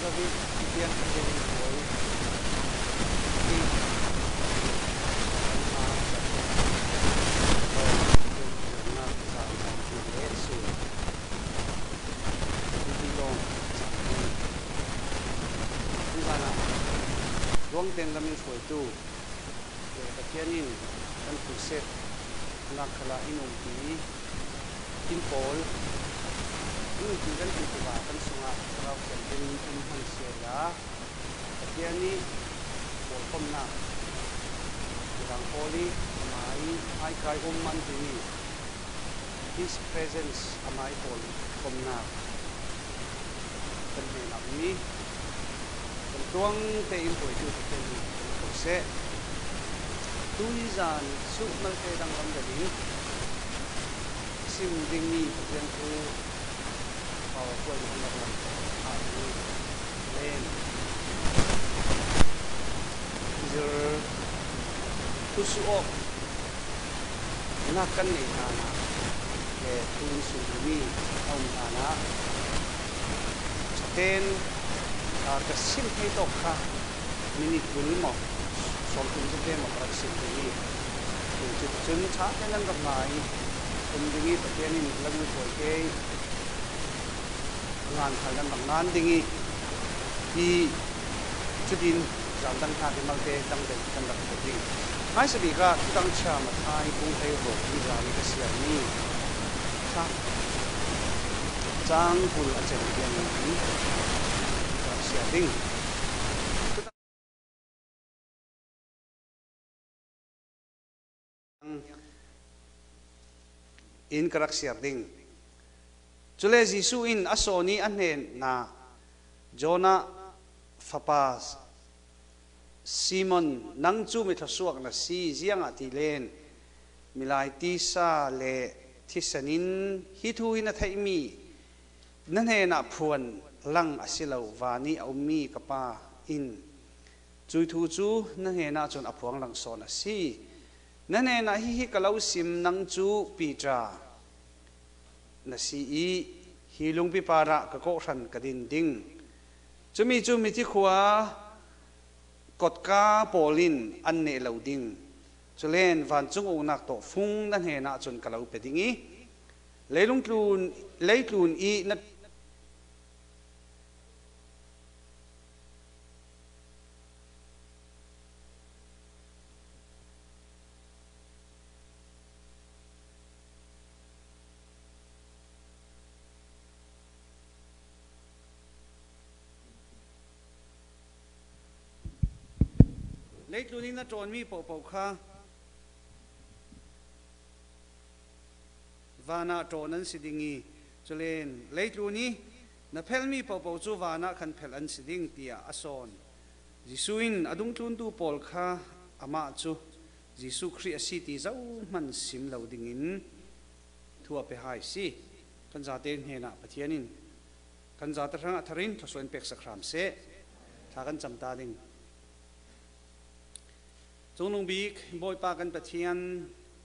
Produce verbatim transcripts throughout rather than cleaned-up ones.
lavi tiang tiang boy di na sa lesu di long di sana ruang ten kami foi tu ke tianin kan puset nakala inung ti in pol ini juga itu bahkan sungai terau jadi ini sila tiani pol komna orang poli amai ai kai umman ini his presence amai pol komna dan ini tuang te in poi tu te se tuizan su mal te dang lam dali sim ding ni jen tu au poi dang lam a ni len zer tu su ok na kan ni ana ke tu su ni au ana ten ka sim he to kha minit bul mo som tum je mo pra sim ni tu chun cha ten lang gam mai tum dingi pathian in lang ni poi ke ngan khalan bang nan dingi i chudin jam dang tha ke mal te dang de kan dak ti mai se bi ka tang cha ma thai kung thai ro ni ra ni ka sia ni sa chang pul a chen pian ni sia ding in karak sia ding chule jisu in asoni anen na jona fapas simon nang chu mi thasuak na si jiang ati len milai ti sa le thisanin hi thu in a thai mi nan he na phuan lang asilo wani aumi kapa in chui thu chu na he na chon aphuang lang son asi na ne na hi hi kalau sim nang chu pitra na si i hi lung pi para ka ko ran ka din ding chumi chu mi ti khuwa kot ka polin an ne lo ding chulen van chung u nak to phung na he na chon kalau pe dingi leilung tlun leitlun i na lấy luôn đi nó tròn mi bộ bộ kha và na tròn anh sĩ dingi cho nên lấy luôn đi na phèn mi bộ bộ chu và na khăn phèn anh sĩ ding tia ason Jisuin adung tun tu pol kha ama chu Jisu Christ city zau man sim lo dingin thua pe hai si kan za ten he na pathianin kan za ta thang atharin thosoin pek sakram se tha kan chamta ding Zonung bik boy pa kan pathian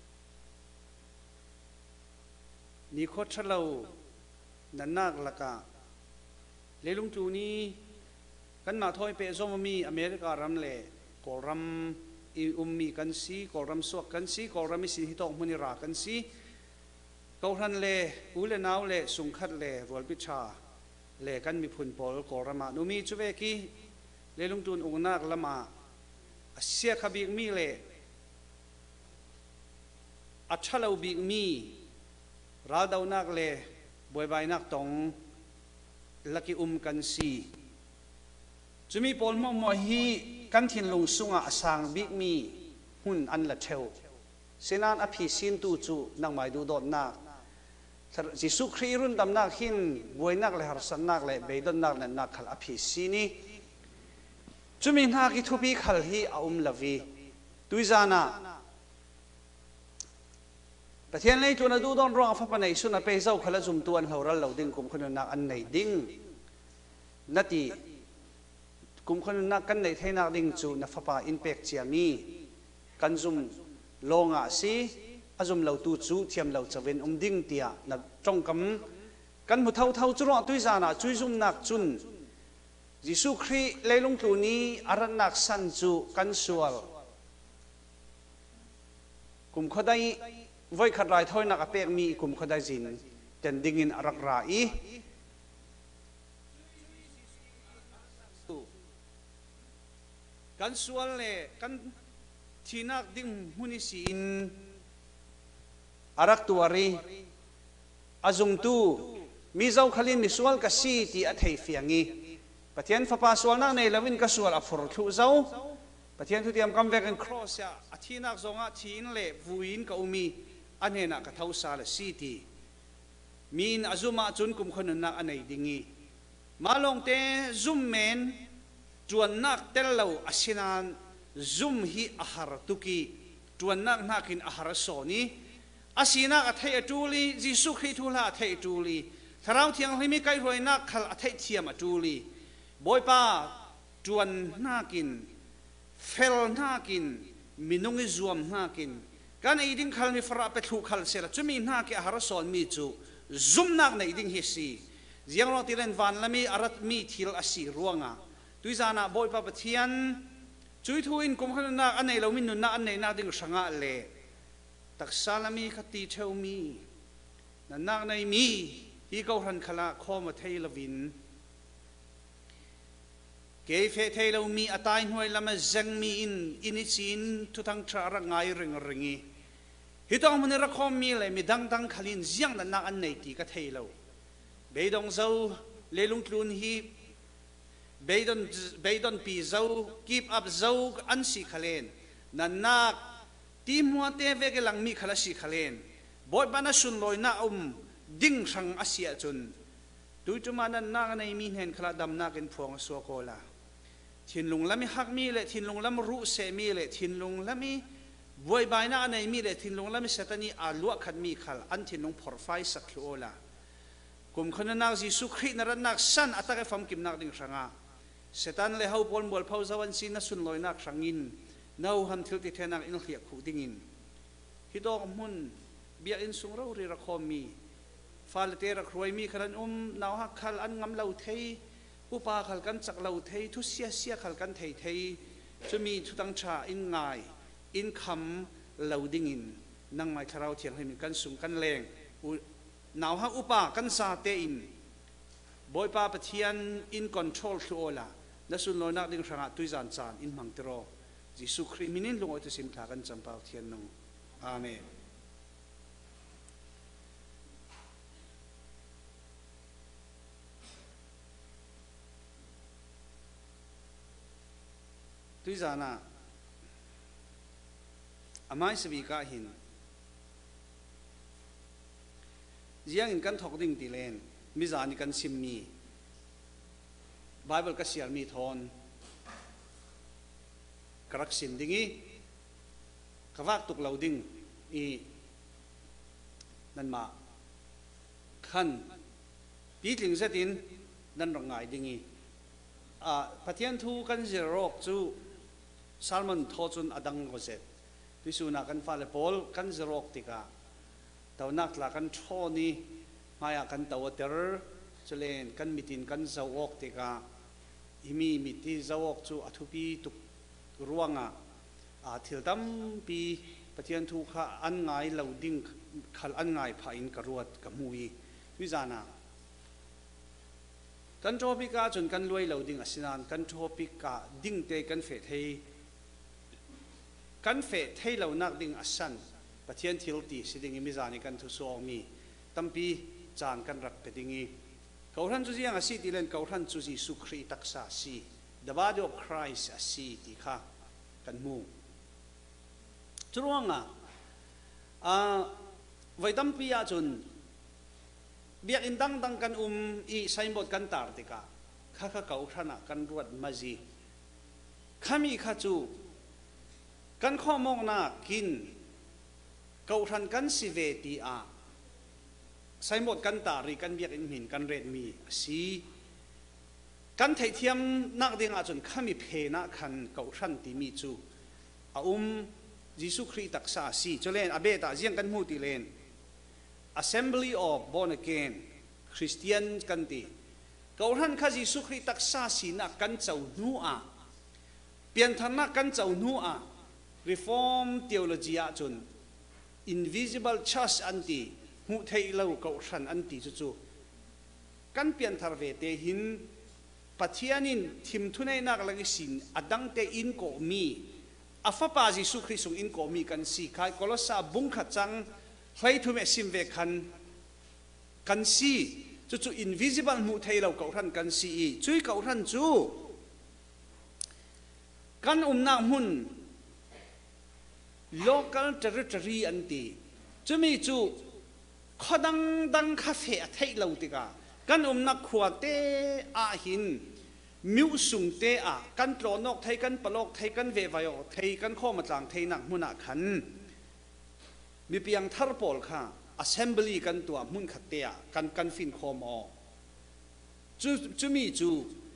ni khot thalo nanak laka lelung tu ni kan ma thoi pe zomi America ram le koram i ummi kan si koram suak kan si koram si hi tong muni ra kan si koran le ule naw le sungkhat le rol picha le kan mi phun pol korama numi chuwe ki lelung tun ungnak lama asia khabik mi le achalo bik mi ra dau nak le boy bai nak tong laki um kan si chumi pol mo mo hi kan thin lung sunga asang bik mi hun an la theu senan a phi sin tu chu nang mai du dot na Jisu Christ dam nak hin boy nak le har san nak le beidon nak le nak khal a phi sini chumi na ki thupi khal hi a um lavi tuizana pathian nei tu na du don ro fa pa nei su na pe zau khala zum tuan horal lo ding kum khun nak an nei ding nati kum khun nak kan nei thenak ding chu na fa pa impact chiami kan zum longa si azum lo tu chu thiam lo chawen um ding tia na trong kam kan mu thau thau chu ro tuizana chui zum nak chun Gisu Kri leilung tu ni aran nak san chu kan sual kum khodai voi khat rai thoi nak apek mi kum khodai jin ten dingin arak rai kan sual le kan thinak ding huni si in arak tuari azung tu mi zau khalin mi sual ka si ti a thei fiangi pathian fa pa sual na nei lawin ka sual a phur thu zau pathian thu tiam kam vek an cross ya a thinak zonga thin le vuin ka umi anena ka thau sa la si ti min azuma chun kum khon na anei dingi malong te zum men chuan nak tel lo asinan zum hi ahar tuki chuan nak nakin ahar soni asina a thei atuli jisu khi thula a thei atuli tharau thiang himi kai roi nak khal a thei thiam atuli boipa chuan nakin fel nakin minungi zuam nakin kan ei ding khal mi fara pe thu khal sela chumi na ki ahar son mi chu zum nak nei ding hi si jiang lo ti len van lami arat mi thil asi ruanga tuizana boipa pathian chui thuin kum khan na anei lo min na anei na ding sanga le taksalami khati theumi na nak nei mi hi ko ran khala khoma thei lovin ke fe thei lo mi atai hnuai lama zeng mi in inichin thuthang thara ngai ring ringi hitong mun ra khom mi le mi dang dang khalin jiang na nak anei ti ka thei lo beidong zo lelung tlun hi beidon beidon pi zo keep up zo an si khalen na nak ti mua te ve ke lang mi khala si khalen boy bana sun loi na um ding sang asia chun tui tu mana na nei mi hen khala dam na ken phong so ko la thin lung lami hak mi le thin lung lam ru se mi le thin lung lami boy bai na nei mi le thin lung lami satani a luak khat mi khal an thin lung phor fai sak ola kum khona na jisu khri na ran nak san atake fam kim nak ding sanga setan le hau pol bol phau zawan sin na sun loi nak sangin nau ham thil ti thenak in khia khu dingin hi dog mun bia in sung ro ri ra khomi fal te ra khroi mi kharan um naw ha khal an ngam lo thei upa khal kan chak lo thei thu sia sia khal kan thei thei chumi thutang tha in ngai in kham lo dingin nang mai tharau thiang hemi kan sung kan leng naw ha upa kan sa te in boy pa pathian in control thuola nasun lo nak ding sanga tuizan chan in mangtero jisu khri minin lungo te sim tha kan champau thian nong amen tuizana amai sabi ka hin jiang in kan thok ding ti len mi zani kan sim mi bible ka sial mi thon karak sin dingi kawak tuk loading i nan ma khan pitling zetin nan rangai dingi a pathian thu kan zerok chu salmon thojun adang gozet pisuna kan fale pol kan zerok tika tawnak la kan thoni maya kan tawater chulen kan mitin kan zawok tika imi miti zawok chu athupi tuk ruanga a thildam pi pathian thu kha an ngai loading khal an ngai pha in karuat kamui wizana kan topika chun kan loi loading asinan kan topika ding te kan fe thei kan fe thei lo nak ding asan pathian thil ti siding mi zani kan thu so mi tampi chan kan rak pe dingi kauran chu jiang asi ti len kauran chu ji su khri taksa si the body of Christ asi ti kha kan mu chuanga a vaidam pia chun biak indang dang kan um i signboard kan tar tika kha kha kauthana kan ruat maji khami kha chu kan khomong na kin kauran kan si ve ti a signboard kan tari kan biak in min kan red mi si kan thei thiam nak ding a chun khami phe na khan kauran ti mi chu a um jisu khri taksa si cholen abeta jiang kan mu ti len assembly of born again Christian kan ti กอรันข้าจิสุคริตักษาสีนักกันเจ้าหนูอาเปลี่ยนทางนักกันเจ้าหนูอา reform theology อาจน invisible church อันตีหูเทยเล่ากอรันอันตีจู่ๆกันเปลี่ยนทางเวทหินปัจเจียนินทิมทุนในนักลักษิณอดังเตอินโกมีอาฟาปาจิสุคริสงอินโกมีกันสีขายกอลสาบุงขัดจังไฟทุเมซิมเวคันกันสีจู่ๆ invisible หูเทยเล่ากอรันกันสีช่วยกอรันจู่กันอุ้มนักมุน local territory อันตีจะมีจู่ขดังดังคาเฟ่เทยเล่าติกากันอุ้มนักขวดเตอาหินมิวสุงเตอากันโตนกไทยกันปลอกไทยกันเววายอไทยกันข้อมาจางไทยนักมุนักขันมีเพียงทาร์ปอลค่ะ assembly กันตัวมุนขัดเตะกันกันฟินคอมอจูจูมีจู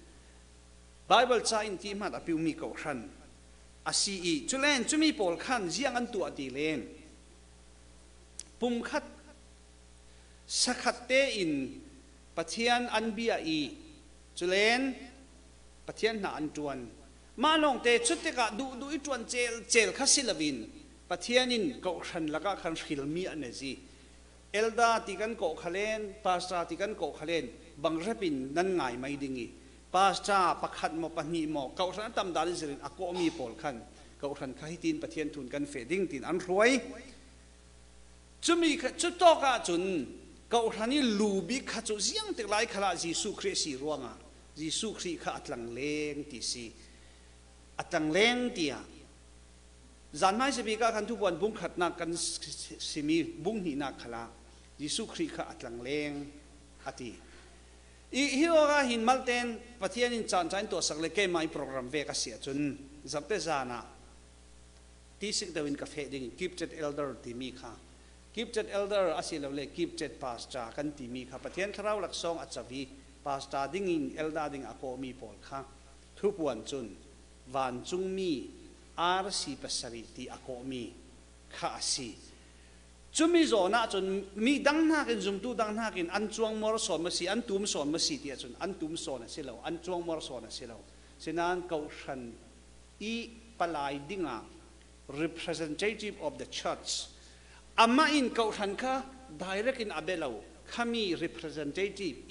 Bible ใจอินที่มาอภิวมีกขันอาศีอีจูเลนจูมีปอลขันเจียงอันตัวตีเลนปุ่มขัดสักขัดเตอินปัจเจียนอันเบียอีจุเลนปัจเจียนหนาอันจวนมาลงเตชุดเตกะดูดูอีจวนเจลเจลข้าศิลวินปัจเจียนินกอขันละก็ขันฟิลมีอันนี้เอลดาติกันกอขเลนปาสตาติกันกอขเลนบังเรปินนั่นไงไม่ดิ่งปาสตาปักขัดมอปนีมอกอขันตำดาลิสรินอโกมีปอลขันกอขันข้าฮิตินปัจเจียนทุนกันเฟดิ้งตินอันรวยจะมีชุดโตกะจุนก็ท่านี้ลูบิขจุเสียงติไลขลาจิสุคริสีร่วงอ่ะจิสุคริข้าอัตลังเลงตีสีอัตลังเลงตีอ่ะจันไม่สบีก้าคันทุกวันบุ้งขัดนักกันสิมีบุ้งหินักขลาจิสุคริข้าอัตลังเลงอติอีฮิโอก้าหินมัลเตนปะเทียนินจานจานตัวสักเล็กไม่โปรแกรมเวกัสเสียจนจับเตจานะที่สิกเดวินกาเฟดิ้งกิฟต์เอลเดอร์ที่มีค่ะกิฟต์เอลเดอร์อาศัยเราเลยกิฟต์พาสตากันที่มีครับประเทศเราหลักสองอัจฉริพาสตาดิ้งอินเอลดาดิ้งอโคมีปอลค่ะทุกวันจุนวันจุงมีอาร์ซีปัสริที่อโคมีข้าสีจุมีโซน่าจนมีดังนักจุมตูดังนักอันจวงมรสอนมาสีอันตุมสอนมาสีที่จนอันตุมสอนสิเราอันจวงมรสอนสิเราฉะนั้นเขาฉันอีปลายดิ้งอ่ะ representative of the churchอามาอินเขาทันค่ะ direct in อาเบลาวข้ามี representative อี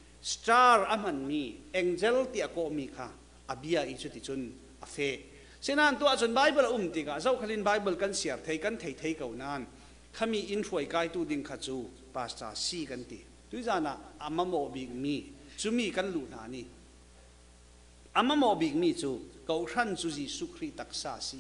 star อามันมี angel ที่อาโกมีค่ะอาบียอีจุดที่จุนอาเฟฉะนั้นตัวจุนไบเบิลอุ้มติกาเจ้าขลินไบเบิลกันเสียร์ไทยกันไทยไทยเก่านั้นข้ามีอินฟวยกายตูดิงขัดจูปาสตาซีกันตีตุจานะอามาโมบิกมีจูมีกันลูนานี่อามาโมบิกมีจูเขาทันจูจิสุคริตักษาสี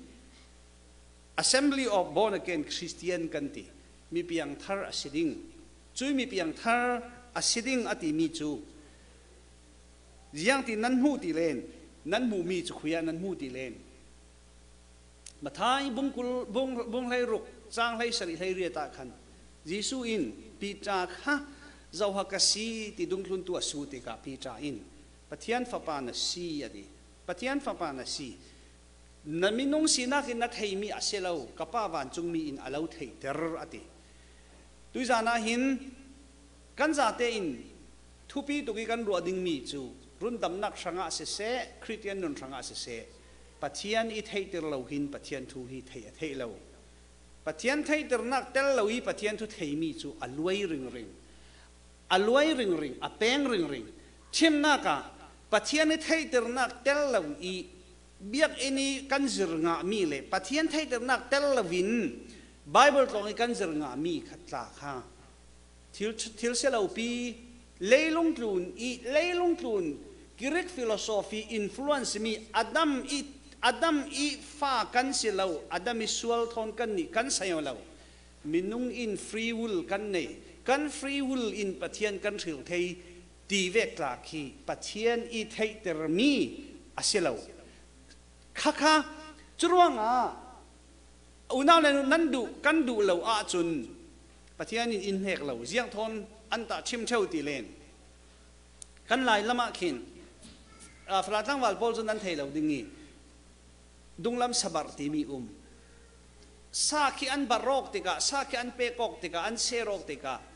Assembly of Born Again Christian กันตีมีเพียงทาร์อสิดิงจุยมีเพียงทาร์อสิดิงอติมีจูยังที่นั้นหูตีเลนนั้นมูมีจุขยานั้นหูตีเลนมาท้ายบุงกุลบุงบุงไลรุกจางไลสริไลเรียตาคันยิสุอินปีจาค่ะเจ้าฮักสีติดุงลุนตัวสูติกาปีจาอินปะเทียนฟ้าปานสีอดีปะเทียนฟ้าปานสีนั่นมีน้องสีนักนักเฮมีอาเซลาวกับป้าวันจงมีอินอาลาวเทเตอร์อติตุจานาหินกันจะเตอินทุปีตุกิกันรัวดิ่งมีจูรุ่นดำนักสังอาเสเสคริสเตียนนุ่นสังอาเสเสปัจเจียนอีเทเตอร์ลาวหินปัจเจียนทุฮีเทเทลาวปัจเจียนเทเตอร์นักเตลลาวฮีปัจเจียนทุเทมีจูอลวยริงริงอลวยริงริงอเปงริงริงชิมนักะปัจเจียนเทเตอร์นักเตลลาวฮีเบียกเอนี่กันจรงามีเลยปัจเจียนไทยแต่นักเตลวินไบเบิลตรงนี้กันจรงามีขัดตาค่ะทิลทิลเซลาปีเล่ลงทุนอีเล่ลงทุนกรีกฟิโลโซฟีอินฟลูเอนซ์มีอดัมอีอดัมอีฟ้ากันเซลาอดัมอีสวลทอนกันนี่กันเสียลามินุงอินฟรีวิลกันนี่กันฟรีวิลอินปัจเจียนกันถึงไทยดีเวกลาคีปัจเจียนอีไทยแต่มีอาเซลาข้าข้าจุดว่างอ่ะอุณาเลยนั่นดูกันดูเหล่าอาจุนปะเทียนอินเฮกเหล่าเสียงทนอันตาชิมเช่าตีเลนกันหลายละมาขินฝรั่งตั้งวัลโพลจนนั้นเทเหล่าดิ่งนี้ดุงลำสบัรตีมีอุ้มซาคีอันบารอกติกาซาคีอันเปกอกติกาอันเซรอกติกา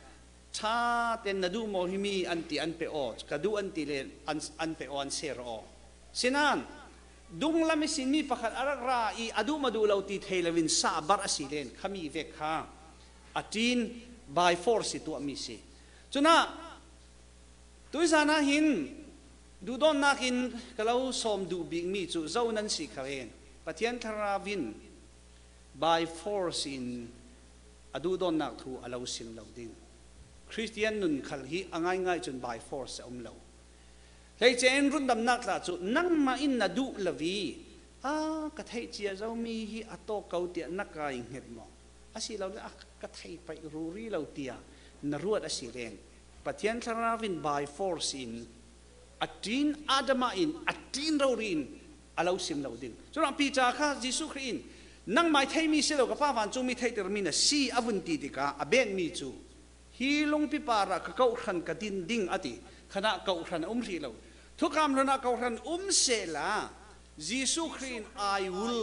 ชาเต็นนาดูโมหิมีอันตีอันเปโอกระดูอันตีเลนอันอันเปโออันเซรอสินันดุงลามิสินมีประคัดอารักราอีอดูมาดูเราตีเทลวินซาบาร์สิเลนขมีเวกข้าอัจีนบายฟอร์สิตัวมิสิจุน่าตุยซานาหินดูดอนนักินกะเราสมดูบิงมีจุเจ้านั้นสิขเองปะเทียนทราวิน by force in อดูดอนนักทูอาเราสิงเราดิ้งคริสเตียนนุนขลฮีง่ายง่ายจน by force อมเราเลยเจนรุ่นดำนักละจุนั่งมาอินนาดูละวีอ่ากระเทยเจียเจ้ามีฮีอัตโตเกาเตียนักกายเห็ดมองอาศัยเราเนี่ยกระเทยไปรูรีเราเตียนรวดอาศัยเรงปะเทียนทราวิน by force inอัดจีนอาดมาอินอัดจีนเรารินอาเราสิมเราดิ้งส่วนปีจาข้ายิสุครินนั่งไม่ไทยมีเสลกับป้าฟันจูมีไทยเตอร์มินะซีอวุนตีติกาอเบนมีจูฮีลงพิปาระกเกาขันกดินดิ้งอติขณะเกาขันอุ้มรีเราทุกคำขณะเกาขันอุ้มเสลายิสุคริน I will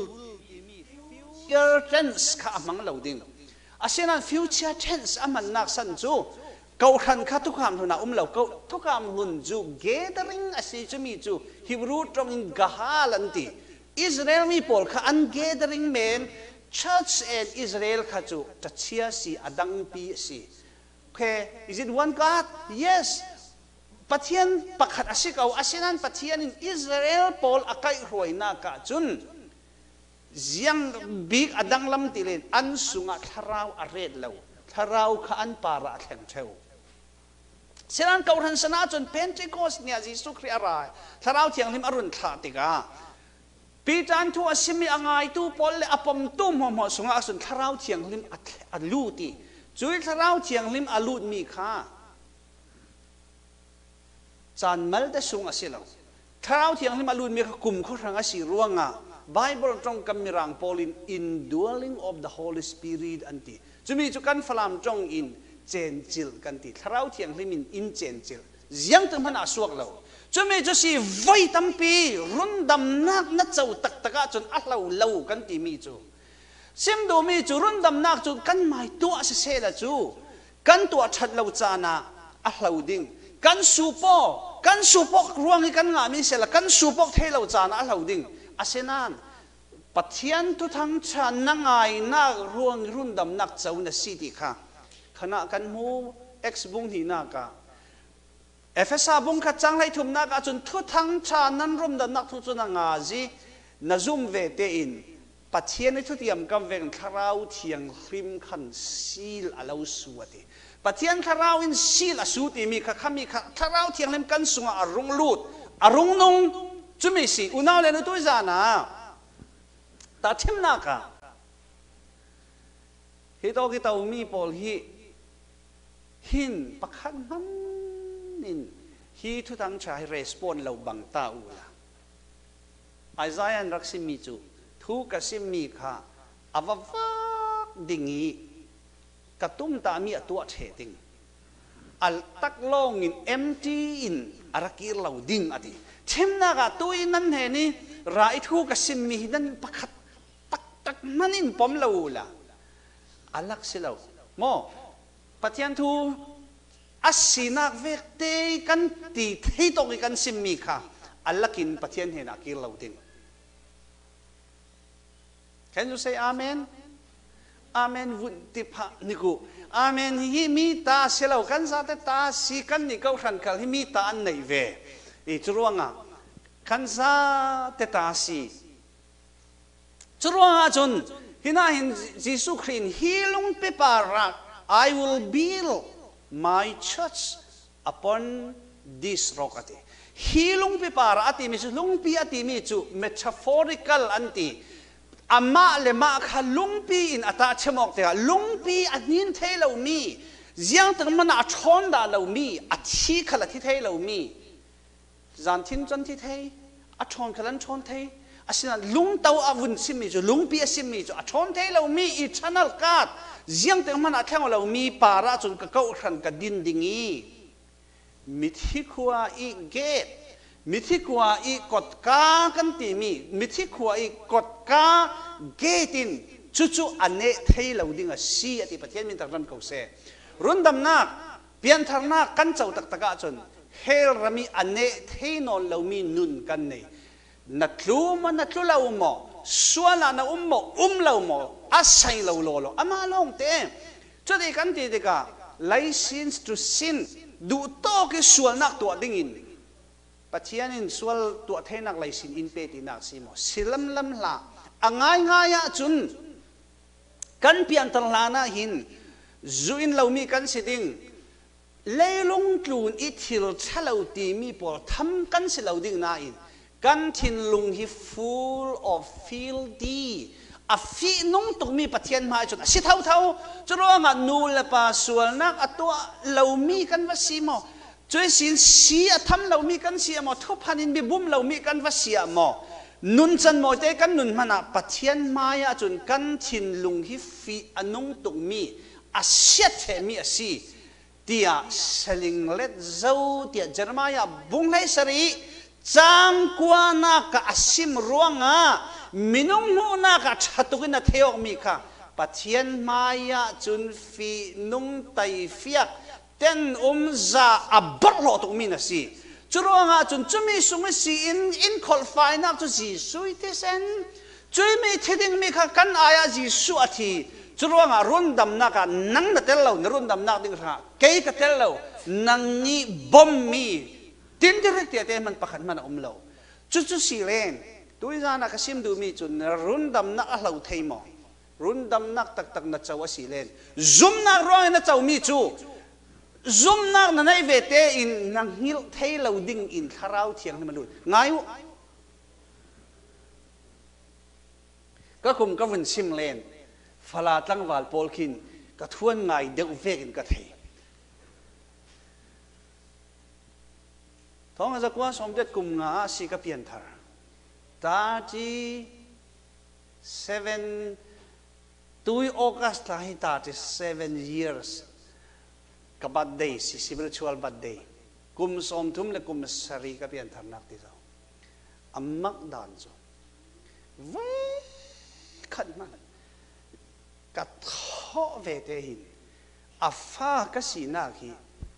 future tense ข้ามังเราดิ้งอาเซนัน future tense อามันนักสันจูเกาขันข้าทุกคำขณะอุ้มเราเกาทุกคำหุ่นจู gathering อาศัยจะมีจูฮิบรูตรงอินกาฮาลันติอิสราเอลมีพอลข้าอัน gathering men church and Israel ข้าจูจะเชียสีอดังปีสี okay is it one God yes ปะเทียนปักขัดอาศิกเอาอาศินันปะเทียน in Israel พอลอาศัยรวยนักจุนยังบิ๊กอดังลำติเลนอันสุงะทาราวอาเรดเลวทาราวข้าอันปาระแข็งเทวเสนันเกาหันสนาจนเพนเทโคสเนี่ยยิสุคริอะไรทาราวเทียงลิมอรุณทาติกาปีจันทัวสิมีอ่างไอตูปอลเลอปมตุ้มหัวหัวสงอาสุนทาราวเทียงลิมอัลลูตีจุยทาราวเทียงลิมอัลลูดมีค่าจานมัลเดสงอาศิลาทาราวเทียงลิมอัลลูดมีค่ากลุ่มเขาทางอาศิรวงอ่ะไบเบิลตรงกำมีรังปอลิน indwelling of the Holy Spirit อันตีจุมีจุกันฟลามจงอินเจนจิลกันตีทาราวเทียงลิมินอินเจนจิลยังตึงพันอาสวกเราจนไม่จะสิไว้ตั้มปีรุ่นดำนักนัดเจ้าตักตะกะจนอัลเราเล่ากันตีมีจูเสียมดูมีจูรุ่นดำนักจูกันไม่ตัวเสียละจูกันตัวชัดเราจานะอัลเราดิ้งกันสูปอกันสูปอกรวงให้กันงามีเสละกันสูปอกเทเราจานะอัลเราดิ้งอาเซนันปัทยันทุทั้งชานังไงนักรวงรุ่นดำนักเจ้าเนสิติค่ะขณะกันมูเอ็กซ์บุงหีนักะเอฟเอสาบุงขัดจังไรทุ่มนักจนทุทั้งชานั้นร่มดำนักทุกจนงาจีนาซุมเวเตอินปัจเจียนทุติยมกำเวงคาราวเทียงริมขันซีลอาลาวสวติปัจเจียนคาราวอินซีลอาสุติมีข้าขมีข้าคาราวเทียงริมกันสุงอารุงลูดอารุงนงจุมิสิอุณาวเลนตัวจานะแต่ทิมนักะฮิโตกิตาอุมีปอลฮิหินปักขันนั้นนินฮีทุทั้งชายรีสปอนเราบังตาอูละไอซายันรักสิมีจูทุกสิมีค่ะอววักดิ่งอีกระตุ้มตามีตัวเทติงอัลตักลงอินเอ็มจีอินอารักีเราดิ่งอดีเช่นนักตัวนั้นเห็นนี่รายทุกสิมีนั้นปักตักตักมันอินปอมเราละอัลลักสิเราโมปัจจัยทูอาศินักเวกเตกันตีที่ตรงกันสิมีค่ะอัลลักินปัจจัยเห็นอากีเราดิ่ง Can you say Amen Amen วุฒิภานิกุ Amen ฮิมีตาเสลากันซาเตตาสีกันนิกุขันคัลฮิมีตาอันไหนเวอีจรวงอ่ะกันซาเตตาสีจรวงอ่ะจนฮินาหินยิสุครินฮิลุงเปปารัก I will build my church upon this rock อติฮิลุงเปปารักอติมิจุลุงปีอติมิจุ metaphorical อันติอามาเลมาค่ะลุงปีอินอัตาเชมอกเตะลุงปีอันนี้เทเรามียังตั้งมันอัดชอนดาเรามีอัดชีขลัดที่เทเรามีจานทิ้งจนที่เทอัดชอนขลันชอนเทอาศัยลุงเต้าอาวุธสิมีจูลุงปีสิมีจูอัดชอนเทเรามีอีชันนัลกาดยังตั้งมันอัดแทงเรามีปาระจนกะเก้าขันกะดินดิ่งีมิทิขัวอีเกตมิทิขัวอีกดกากันตีมีมิทิขัวอีกดกาเกตินจู่ๆอันเนเทเราดิ่งอ่ะซีอติปะเทียนมินตรันเขาเสรุ่นดำนักปี pian tharna kan chau tak taka chon hel rami ane theinon lomi nun kan nei na tluma na tlula umo suala na ummo umlo mo asai lo lolo ama long te chodi kan ti de ka license to sin du to ke sual nak to dingin pathianin sual to thainak license in pe ti nak simo silam lam la angai ngaya chun kan pian tarlana hin zuin lomi kan siding leilong tlun ithil chalo ti mi por tham kan silo ding na in kan thin lung hi full of filthy a fi nong tuk mi pathian ma chun si thau thau churo nga nu la pa sual nak atwa lomi kan wasimo choi sin si a tham lomi kan si mo thu phanin bi bum lomi kan wasia mo nun chan mo te kan nun mana pathian maya chun kan thin lung hi fi anong tuk mi a siat the mi a si tia seling let zau tia Jeremiah bung lai sari chang kwa na ka asim ruanga minung nu na ka thatukin na theok mi kha pathian maya chun fi nung tai fiak ten um za abar lo tuk mi na si churuanga chun chumi sungi si in in qualify na chu si sui te sen chui mi thiding mi kha kan aya ji su athi churuanga rundam na ka nang na tel lo rundam na ding kha ke ka tel lo nang ni bom mi tin direct te man pakhan man um lo chu chu si len tui za na ka sim du mi chun rundam na a lo thei mo rundam nak tak tak na chaw si len zum na ro na chaw mi chu zum na na nai ve te in nang hil thei lo ding in tharau thiang ni malut ngai ka kum ka vun sim len fala tlang wal polkin ka thuan ngai deuh vekin ka thei thong za kwa somdet kum nga si ka pian thar thirty seven tui August la hi thirty seven years ka birthday si spiritual birthday kum som thum le kum sari ka pian thar nak ti zo amak dan zo ve khat ma ka tho ve te hin afa ka si na ki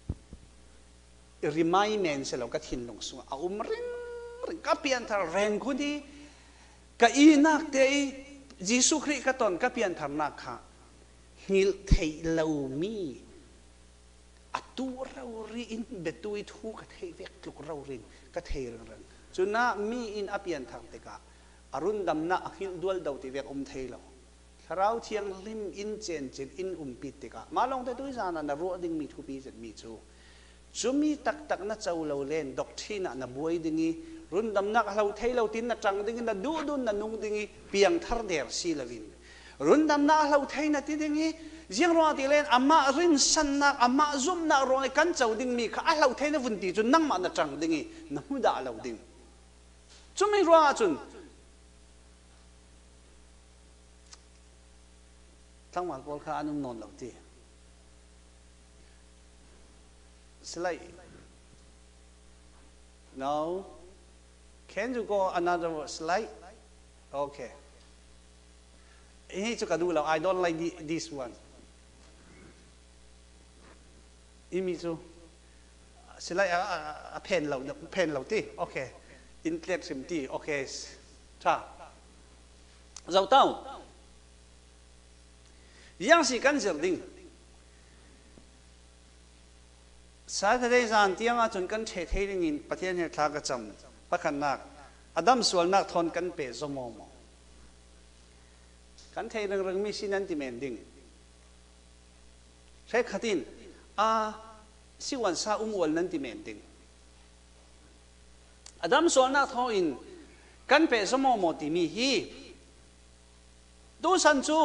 remind se lo ka thin long su a um ring ring ka pian thar ren khu di ka i nak te Jisu Christ ka ton ka pian thar nak kha hil thei lo mi atu rau ri in betui thu ka thei vek tluk rau rin ka thei rang rang chuna mi in apian thar te ka arun dam na akhil dual dau ti vek um thei lo tharau thiang lim in chen chen in um pi te ka malong te tui jana na ro ding mi thu pi jet mi chu chumi tak tak na chau lo len doctrine na buai dingi run dam nak hlau thei lo tin na chang dingi na du dun na nung dingi piang thar der si lovin run dam na hlau thei na ti dingi jiang ro ti len ama rin san nak ama zum na ro kan chau ding mi kha hlau thei na vun ti chu nang ma na chang dingi na hu da lo ding chumi ro chun tang wal pol kha anum non lo ti slide. No. Can you go another slide? Okay. I don't like this one. Imizu. Slide a pen low, pen low tea. Okay. Intellect sim tea. Okay. Cha. Zau tao. Yang si kan ding. Saturday zan tiang a chun kan the theiling in pathian he thla ka cham pakhan nak adam sual nak thon kan pe zomo mo kan thei rang rang mi sinan ti men ding sai khatin a siwan sa um wal nan ti men ding adam sual nak thon in kan pe zomo mo ti mi hi do san chu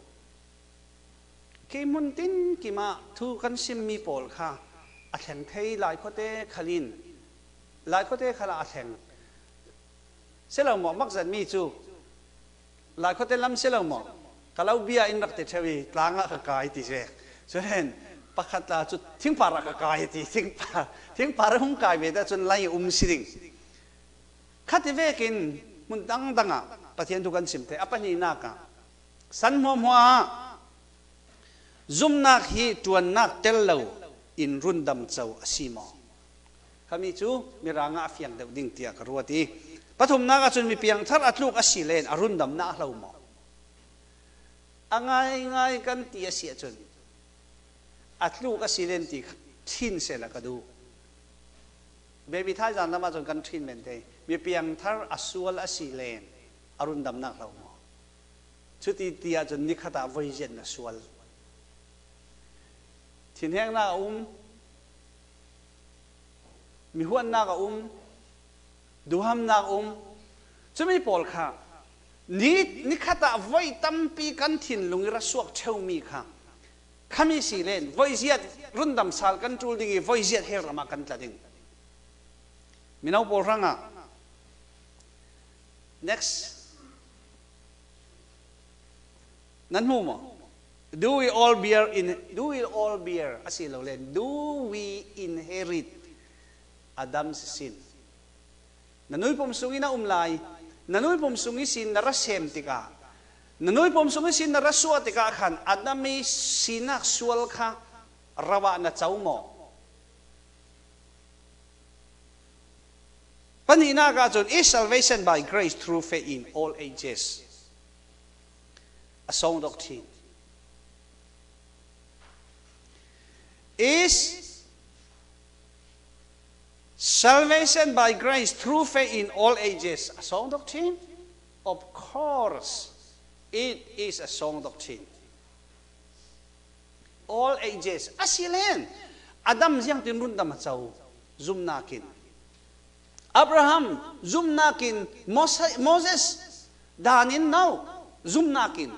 ki mun tin ki ma thu kan sim mi pol kha a theng thei lai khote khalin lai khote khala a theng selo mo mak zan mi chu lai khote lam selo mo kalau bia in rak te thewi tlanga ka kai ti je so hen pakhat la chu thing para ka kai ti thing pa thing para hum kai ve da chun lai um siring khati ve kin mun dang danga pathian tu kan sim the apani na ka san mo mo zum nak hi tuan nak tel lo อินรุนดำเจ้าสีมอขมิจูมีรางาเฟียงเดวดิ่งเตียกรัวตีปฐมนักจนมีเพียงทัดอัดลูกอสีเลนอรุนดำนาเหล่ามออ่างไงไงกันเตียเสียจนอัดลูกอสีเลนตีทิ้นเสร็จแล้วก็ดูเบบี้ท้ายจานนั้นมาจนกันทิ้นเหม็นเตมีเพียงทัดอัศวลอสีเลนอรุนดำนาเหล่ามอชุดตีเตียจนนิคตาวิเจนอศวลทิ้นแห้งหน้าอุ้มมีหัวหน้ากับอุ้มดูหำหน้าอุ้มจะไม่ปลค่ะนี่นี่ข้าตาไว้ตั้มปีกันถิ่นลุงรัสวกเชวมีค่ะข้ามีสีเลนไว้เสียดรุ่นดำสาลกันจูดิ่งไว้เสียดเฮรามากันตะดิ่งมีน้องปลรังอ่ะ next นั่นหูมั้ง do we all bear in do we all bear อาศัยเราเล่น do we inherit Adam's sin. Nanoy pom sungi na umlay, nanoy pom sungi sin na rasem tika. Nanoy pom sungi sin na raswa tika kan, Adam may sinaksual ka rawa na tsaw mo. Panina ka dyan, is salvation by grace through faith in all ages. A sound doctrine. Is salvation by grace through faith in all ages a sound doctrine? Of course, it is a sound doctrine. All ages. Asilen. Adam siyang tinrun na matsaw. Zoom nakin. Abraham, zoom nakin. Moses, danin now. Zoom nakin.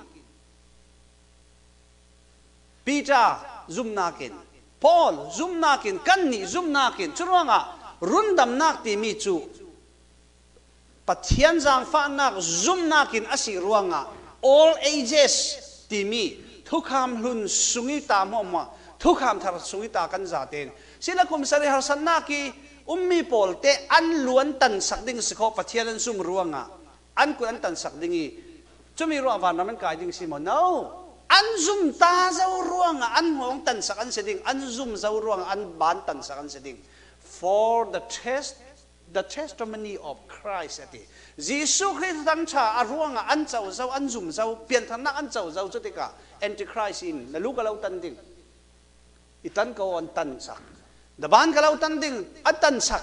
Peter, zoom nakin. Paul, zoom nakin. Kanni, zoom nakin. Churwa nga. Rundam nak ti mi chu pathian jang fa nak zum nakin asi ruanga all ages ti mi thukham hun sungi ta mo ma thukham thar sungi ta kan za ten sila kum sari har san naki ummi pol te an luan tan sak ding sikho pathian an sum ruanga an ku an tan sak dingi chumi ruwa van man kai ding si mo no an zum ta zau ruanga an hong tan sak an seding an zum zau ruanga an ban tan sak an seding for the test, the testimony of Christ ati. Jesus Christ dang cha aruanga an chau zau an zum zau pian thang nak an chau zau chutika antichrist in na lu kalau tan ding. Itan ko an tan sak. Da ban kalau tan ding at tan sak.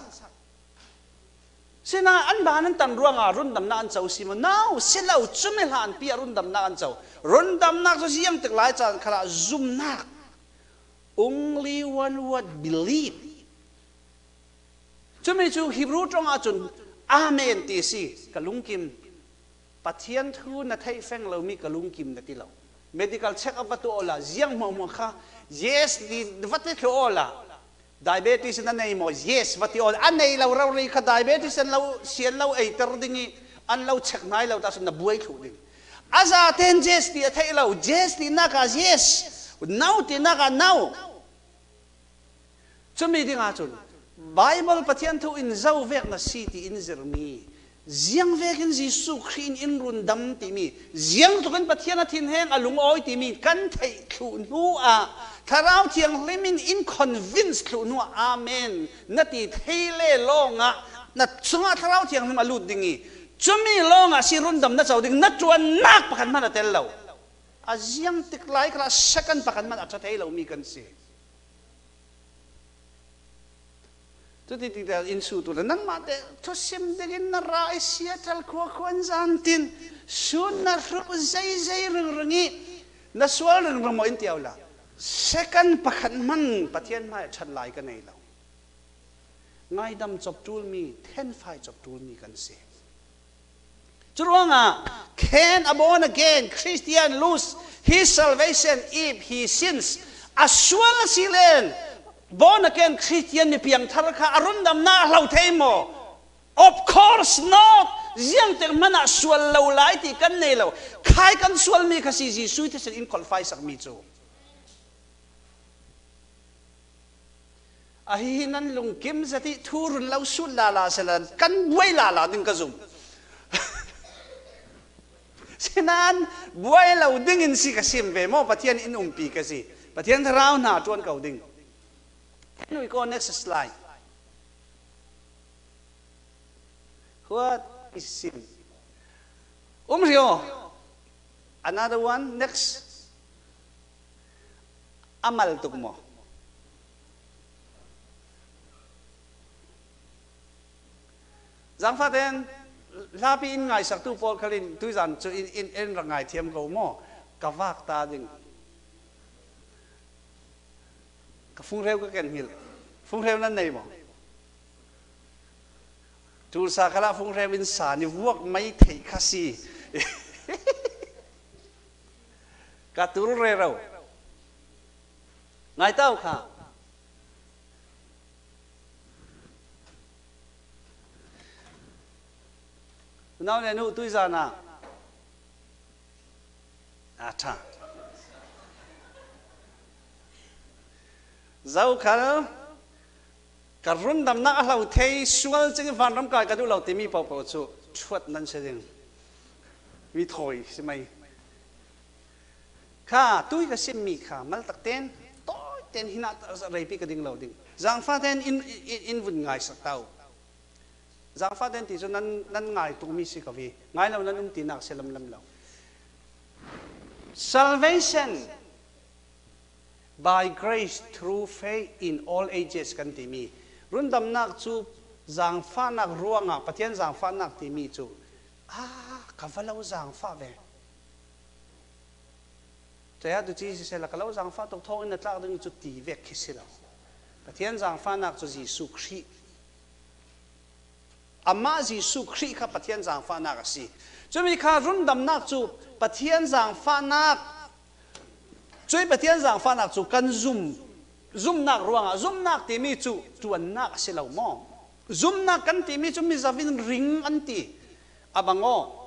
Sina an ban an tan ruanga rundam na an chau simo now silau chumelhan pi rundam na an chau. Rundam nak so siang tek lai chan khala zum nak. Only one would believe. Chumi chu Hebrew trong a chun amen ti si kalungkim pathian thu na thai feng lo mi kalungkim na ti lo medical check up to ola jiang mo mo kha yes di vate kho ola diabetes na nei mo yes vati ola an nei lo raw ri kha diabetes an lo sian lo ei ter dingi an lo check nai lo ta sun na buai khu ding aza ten yes ti thai lo yes ti na ka yes now ti na ka now chumi ding a chun Bible pathian thu in zau vek na city in zermi ziang vek in Jesu Christ in rundam ti mi ziang tu kan pathian na thin heng alung oi ti mi kan thei thu nu a tharau thiang lemin in convince thu nu amen na ti theile longa na chunga tharau thiang ma lut dingi chumi longa si rundam na chau ding na chuan nak pakhan man atel lo a ziang tik lai kra second pakhan man at thei lo mi kan si Tuti tidak insu tu dan mate tu sim dengan nara Asia tal kuah kuan zantin sun na ru zai zai reng rengi na sual reng reng mo intiaw la second pakan man patian mai chan lai kan nei lo ngai dam chop tul mi ten fai chop tul mi kan se churonga can a born again Christian lose his salvation if he sins as well as he learn Born again Christian ni piang tharka arundam na lau themo. Of course not. Ziang tek mana sual lau lai ti kan nei lau. Khai kan sual mi kasi Jesu te sen in qualify sak mi chu. Ahinan lung kim zati turun lau sul la la selan kan buai la la ding kazum. Sinan buai lau dingin si kasim ve mo patian in umpi kasi. Patian tharau na tuan kau ding. And we go next slide. What is sin? Umrio. Another one. Next. Amal tugmo. Giang phát đến la pi in ngày sắc tu Paul Kalin tuy rằng cho in in in rằng ngày thiêm cầu mò cả vác ta đừng cả phun rêu cái kèn hill phun rêuนั่นnày mò tu sa kala phun rêu in sa ni vuông mấy thầy khasi cả tu rêu rêu ngày tao khá nào này nụ tôi ra nào à cha giàu khá cả run đầm nát lâu thấy xuân chính phản đâm cài cả đủ lâu tìm mi bảo bảo chú chuộtนั่นใช่ไหมวิถอยใช่ไหมข้าตุ้ยก็เสียมีข้ามาตักเต้นต้อยเต้นหินาอะไรพี่ก็ดิ่งเราดิ่งจางฟ้าเต้นอินอินอินวุ่นง่ายสักเท่าจางฟ้าเต้นที่จนนั้นนั้นง่ายตุ้มีสิกับวีง่ายเรานั้นอุ้มตีนักเสลมลำเรา salvation by grace through faith in all ages กันที่มีรุ่นดำนักจูจางฟ้านักรัวงอ่ะปะเทียนจางฟ้านักที่มีจูอ่ากับว่าเราจางฟ้าเว้แต่ถ้าดูจีสิเสร็จแล้วก็เราจางฟ้าตกท้องอินทรักดึงจุดตีเวกคิดสิเราปะเทียนจางฟ้านักจูจีสุครีอามาจีสุครีข้าปะเทียนจางฟ้านักสิจะมีข้ารุ่นดำนักจูปะเทียนจางฟ้านักช่วยปะเทียนจางฟ้านักจูกันซุ่มซุ่มนักรัวงอ่ะซุ่มนักที่มีจูจวนนักสิเรามองซุ่มนักกันที่มีจูมีจาวินริงอันที่อาบังโอ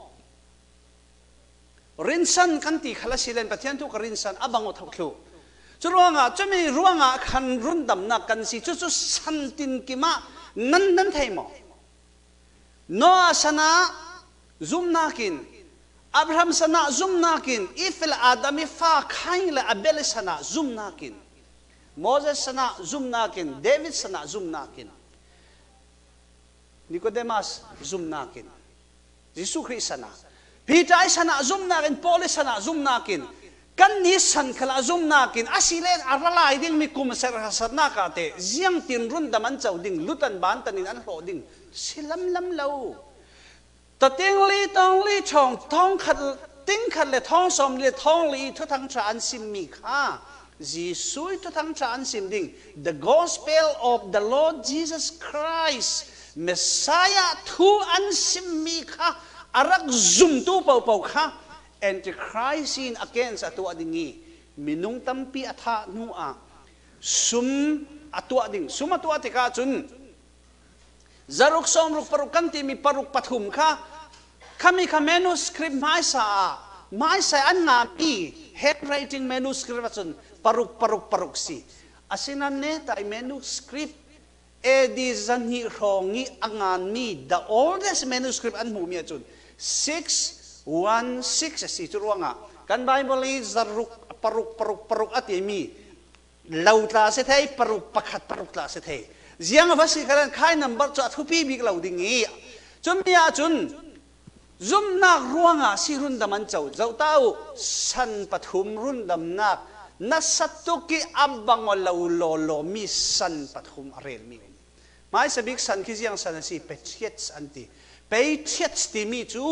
รินสันกันที่ขลัสิเลนปะเทียนทุกรินสันอาบังโอทักคิวจุรัวงอ่ะจะมีรัวงอ่ะขันรุ่นดำนักกันสิจุจุสันตินกิมานั่นนั่นไทยมั้งโนอาสนะซุ่มนักินอับราฮัมสนะซุ่มนักินอิฟิลอาดัมิฟ้าขันเลอับเบลสนะซุ่มนักินโมเสสสนะซุ่มนักินเดวิดสนะซุ่มนักินนิโคเดมัสซุ่มนักินยิสุคริสต์นะพีเตอร์สนะซุ่มนักินปอลิสนะซุ่มนักินกันนิสันขลาซุ่มนักินอาศิเลนอาราลายดิ่งมีคุมเสรหสัตนักอาเตเจียงตินรุ่นดมันเจ้าดิ่งลุตันบานตันินอันโหดิ่งสิลำลำเลวแต่ติงลีตองลีช่องท้องขัดติงขัดเลยท้องสมเลยท้องลีทุกทั้งชาอันสิมีค่าจีสุยทุกทั้งชาอันสิมดิ่ง the gospel of the Lord Jesus Christ Messiah ทุกอันสิมีค่าอารักซุ่มตู้เป่าเป่าค่า Antichrist in against ตัวดิ่งนี้มินุงตั้มปีอัฐานูอาซุ่มตัวดิ่งซุ่มตัวที่กาจุนจารุกสมรุกปรุกันที่มีปรุกปฐุมค่ะข้ามีข้าเมนูสคริปต์ไม่สาไม่ใช่อันงามี handwriting เมนูสคริปต์ส่วนปรุกปรุกปรุกสิอาศัยนั้นเนี่ยแต่เมนูสคริปต์เอดีจันฮิรองนี้อังานมี the oldest manuscript อันหมู่มีจุน six one six สี่จุดว่างอ่ะกันไบเบิลจารุกปรุกปรุกปรุกอัติมีเหล่าตาเสถียปรุกประคัดปรุกตาเสถียเจียงภาษีกันใครนับบัตรจะทุบปีบิกเหล่าดิ่งนี้จนมีอาจุนซุ่มนักรัวงอ่ะสิรุ่นดำมันเจ้าเจ้าเต้าสันปฐุมรุ่นดำนักนัสตุกิอับบังวลาอุโลโลมีสันปฐุมอะไรมีไม่สบิกสันคิดยังสันสิเปเทียสอันที่เปเทียสที่มีจู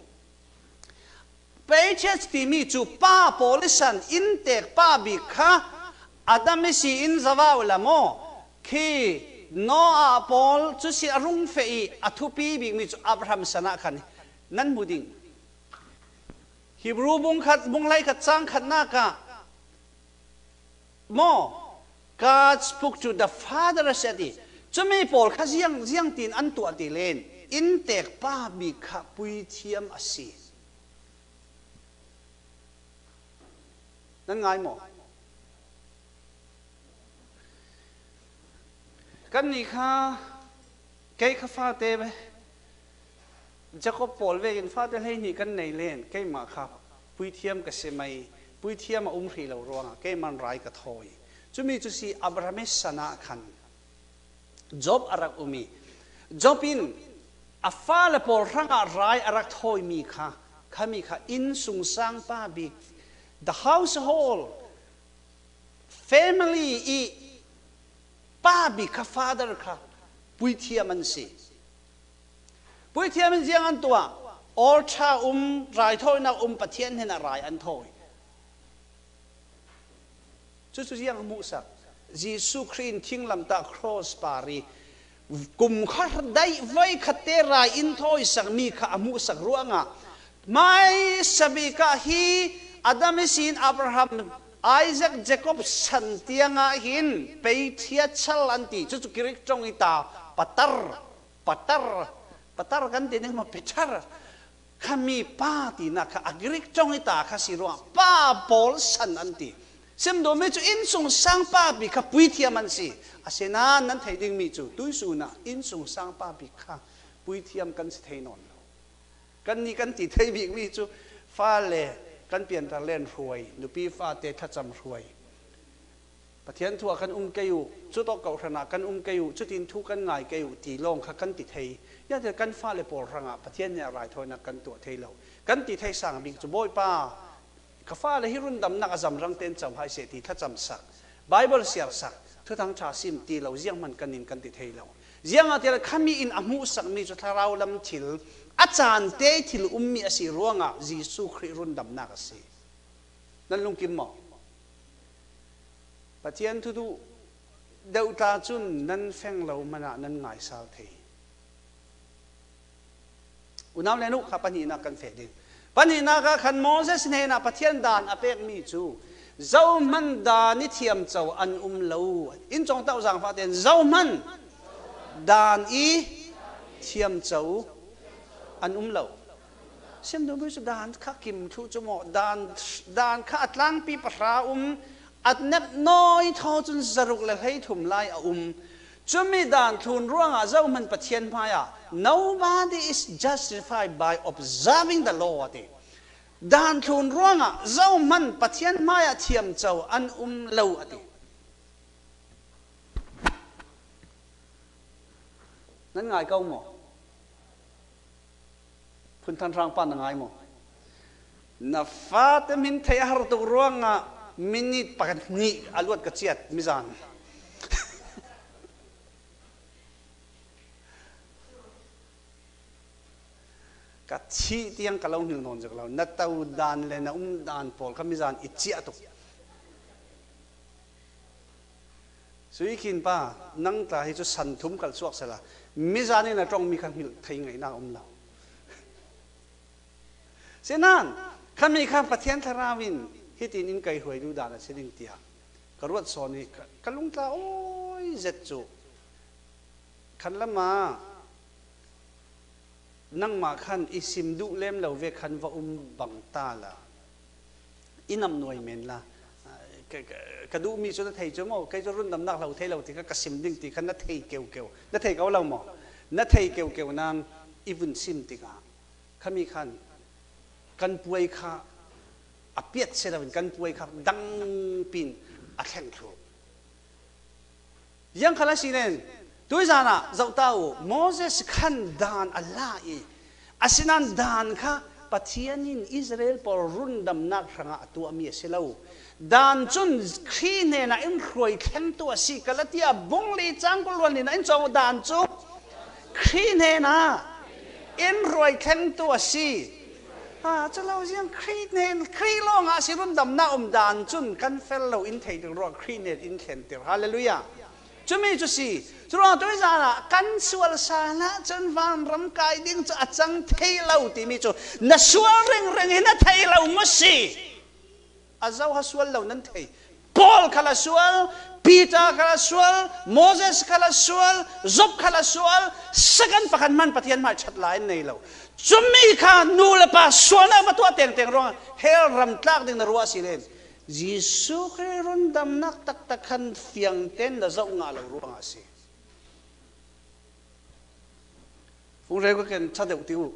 เปเทียสที่มีจูป้าโพลิสันอินเตกป้าบิกค่ะอาดัมไม่สิอินซาวาอุลาโมคีโนอาโพลจุสิอรุงเฟอีอัทุปีบิกมีจูอับราฮัมสนะคันนั่นบุดิงฮิบรูบุงขัดบุงไลขัดจังขัดนักะโม God spoke to the Father said it จะไม่พอข้าเจียงเจียงตีนอันตัวตีเลนอินเตกป้าบิกขับปุยเทียมอสีนั่นไงหมอกันนี่ค่ะเกย์ข้าฟาเต้ไปจะก็ปอลเวกินฟาเต้ให้นี่กันในเลนเกย์มาครับปุยเทียมกับเสมัยปุยเทียมมาอุ้มรีเราร้องเกย์มันไรกับทอยจุมีจุสีอับรามิสนาขันจอบอารักอุมีจอบินอาฟ้าและปอลร่างอะไรอารักทอยมีค่ะข้ามีค่ะอินสุงสังป้าบิก the household family อีป้าบิกค่ะ father ค่ะปุยเทียมันสิปุยเทียมันเสียงอันตัวออลชาอุมรายทอยนักอุมปะเทียนเห็นอะไรอันทอยจุดจุดยังมุสักยิสุครินทิ้งลำตาครอสปารีกุมขัดได้ไว้ขัดเตรายอินทอยสักมีข้ามุสักร่วงอ่ะไม่สบิกาฮีอาดัมสินอับราฮัมไอแซคเจคอบสันเตียงอ่ะหินไปเทียชัลอันตีจุดจุดกิริกจงอิตาปัตตร์ปัตตร์ปัตตร์กันตีนึกมาเปชาร์ข้ามีป้าตีนักข้ากิริกจงอิตาข้าสิร่วงป้าบอลสันอันตีเสมโดไม่จู่อินส่งสังป้าบิข้าปุยเทียมันสิอาเซนานั้นไทยดึงมีจู่ตุยสูนะอินส่งสังป้าบิข้าปุยเทียมกันสิเทนอนกันนี่กันติดไทยบิกมีจู่ฟ้าเล่กันเปลี่ยนตะเล่นรวยหรือปีฟ้าเตะทัดจำรวยปะเทียนทัวกันอุ้มเกยูจุดตกเก่าขนากันอุ้มเกยูจุดอินทุกันง่ายเกยูตีลงข้ากันติดไทยยาเดียกันฟ้าเล่ปอลรังอ่ะปะเทียนเนี่ยรายทอยนักกันตัวไทยเรากันติดไทยสั่งบิกจู่บ่อยป้าข้าฟ้าเลยฮิรุนดำนักจำรังเต้นจำให้เสียทีถ้าจำสักไบเบิลเสียสักทุกทางชาซิมตีเราเยี่ยงมันกันนินกันติดให้เราเยี่ยงอะไรข้ามีอินอามุสักมีจุดเราลำทิลอาจารย์เตทิลอุ้มมีอาศิร่วงอ่ะยิสุคริรุนดำนักสินั่นลุงกิมหมอปะเทียนทุดูเดาตาจุนนั่นแฝงเรามันอ่ะนั่นง่ายสาวเทอุณาวเลนุข้าปนีนักกันเฟดินปนินาคขันโมเสสเนี่ยนะปะเทียนดานอเปกมีจูเจ้ามันดานิเทียมเจ้าอันอุ้มเลวอินจงเต้าสังฟาเตียนเจ้ามันดานอีเทียมเจ้าอันอุ้มเลวเช่นเดียวกันดานข้ากิมทุจมอดานดานข้าอัดล้างปีปราอุ้มอัดเน็บน้อยทอจนสรุกเลยให้ถุมไล่อุ้มจะมีดานทุนร่วงอ่ะเจ้ามันปะเทียนพายะ nobody is justified by observing the law ดิดานทุนร่วงอ่ะเจ้ามันปะเทียนมายะเทียมเจ้าอันอุ้มเลวดินั่นไงเก้าหมอคุณท่านร่างปันไงหมอนับฟาตมินเทียหรตุร่วงอ่ะมินิปกันนี่อลวดกระเจียดมิจานกัดชีเตียงกะเราหนึ่งนอนจากเรานัตตาอุดานเลยนะอุ้มดานพอลขมิจานอิจิอาตุสุยกินป้านั่งตาให้จุสันทุมกัลสวกสละมิจานนี่นะตรงมีคำหิลไทยไงน่าอุ้มเราเช่นนั้นข้ามีข้าปะเทียนทาราวินที่ตีนินไก่หวยดูดานเช่นเดียกรวดโซนี่กลุงตาโอ้ยเจ็ดจุขันละมานั่งมาขันอิสิมดุเล่มเราเวขันว่าอุ้มบังตาละอินำหน่วยเมนละกระดูมีส่วนไทยจ้าโม่ใครจะรุ่นดำนักเราไทยเราที่ก็กระสิมดิ่งที่ขันนัทไทยเกี่ยวเกี่ยวนัทไทยเขาเราหมอนัทไทยเกี่ยวเกี่ยวน้ำอีวันซิมติกาข้ามีขันกันป่วยข้าอภิษเสด็จกันป่วยข้าดังปินอัแข็งโคยังขลังสิเนนตัวจานะเจ้าเต้าโมเสสขันดานอัลลาฮีอาศินันดานข้าปะเทียนินอิสราเอลปอรุ่นดำนักขังตัวมีเสลาวดานจุนขีเนน่ะอินรวยแข็งตัวสิกะละเตียบงลีจังกุลวันนี้นะอินจงดานจุขีเนน่ะอินรวยแข็งตัวสิอ่าจะเล่าเรื่องครีเนนครีลองอาศิรุ่นดำนักอมดานจุนกันเฟลเราอินเทถึงรอครีเนนอินเทนเตอร์ฮาเลลูยาจุมีจุสิจุรอตัวจานะกันสวลสานะจนวันรำกายดิ้งจะอัจังเทเราที่มีจุนัสวลเร่งเร่งเห็นนัเทเรามุสีอาเจ้าฮัสวลเรานั้นเทปอลคาลาสวลปีเตอร์คาลาสวลโมเสสคาลาสวลจบคาลาสวลสักันประกันมันปฏิญาณมาชัดลายในเราจุมีข้านูเลปาสวลนะมาตัวเตียงเตียงร้องเฮลรำตักดิ้งนรัวสิเลนยิสุคริรุนดำนักตักตักขันเฟียงเต้นและเจ้างาเรารู้งาสิฟุงเรก็เกินชัดเดวติว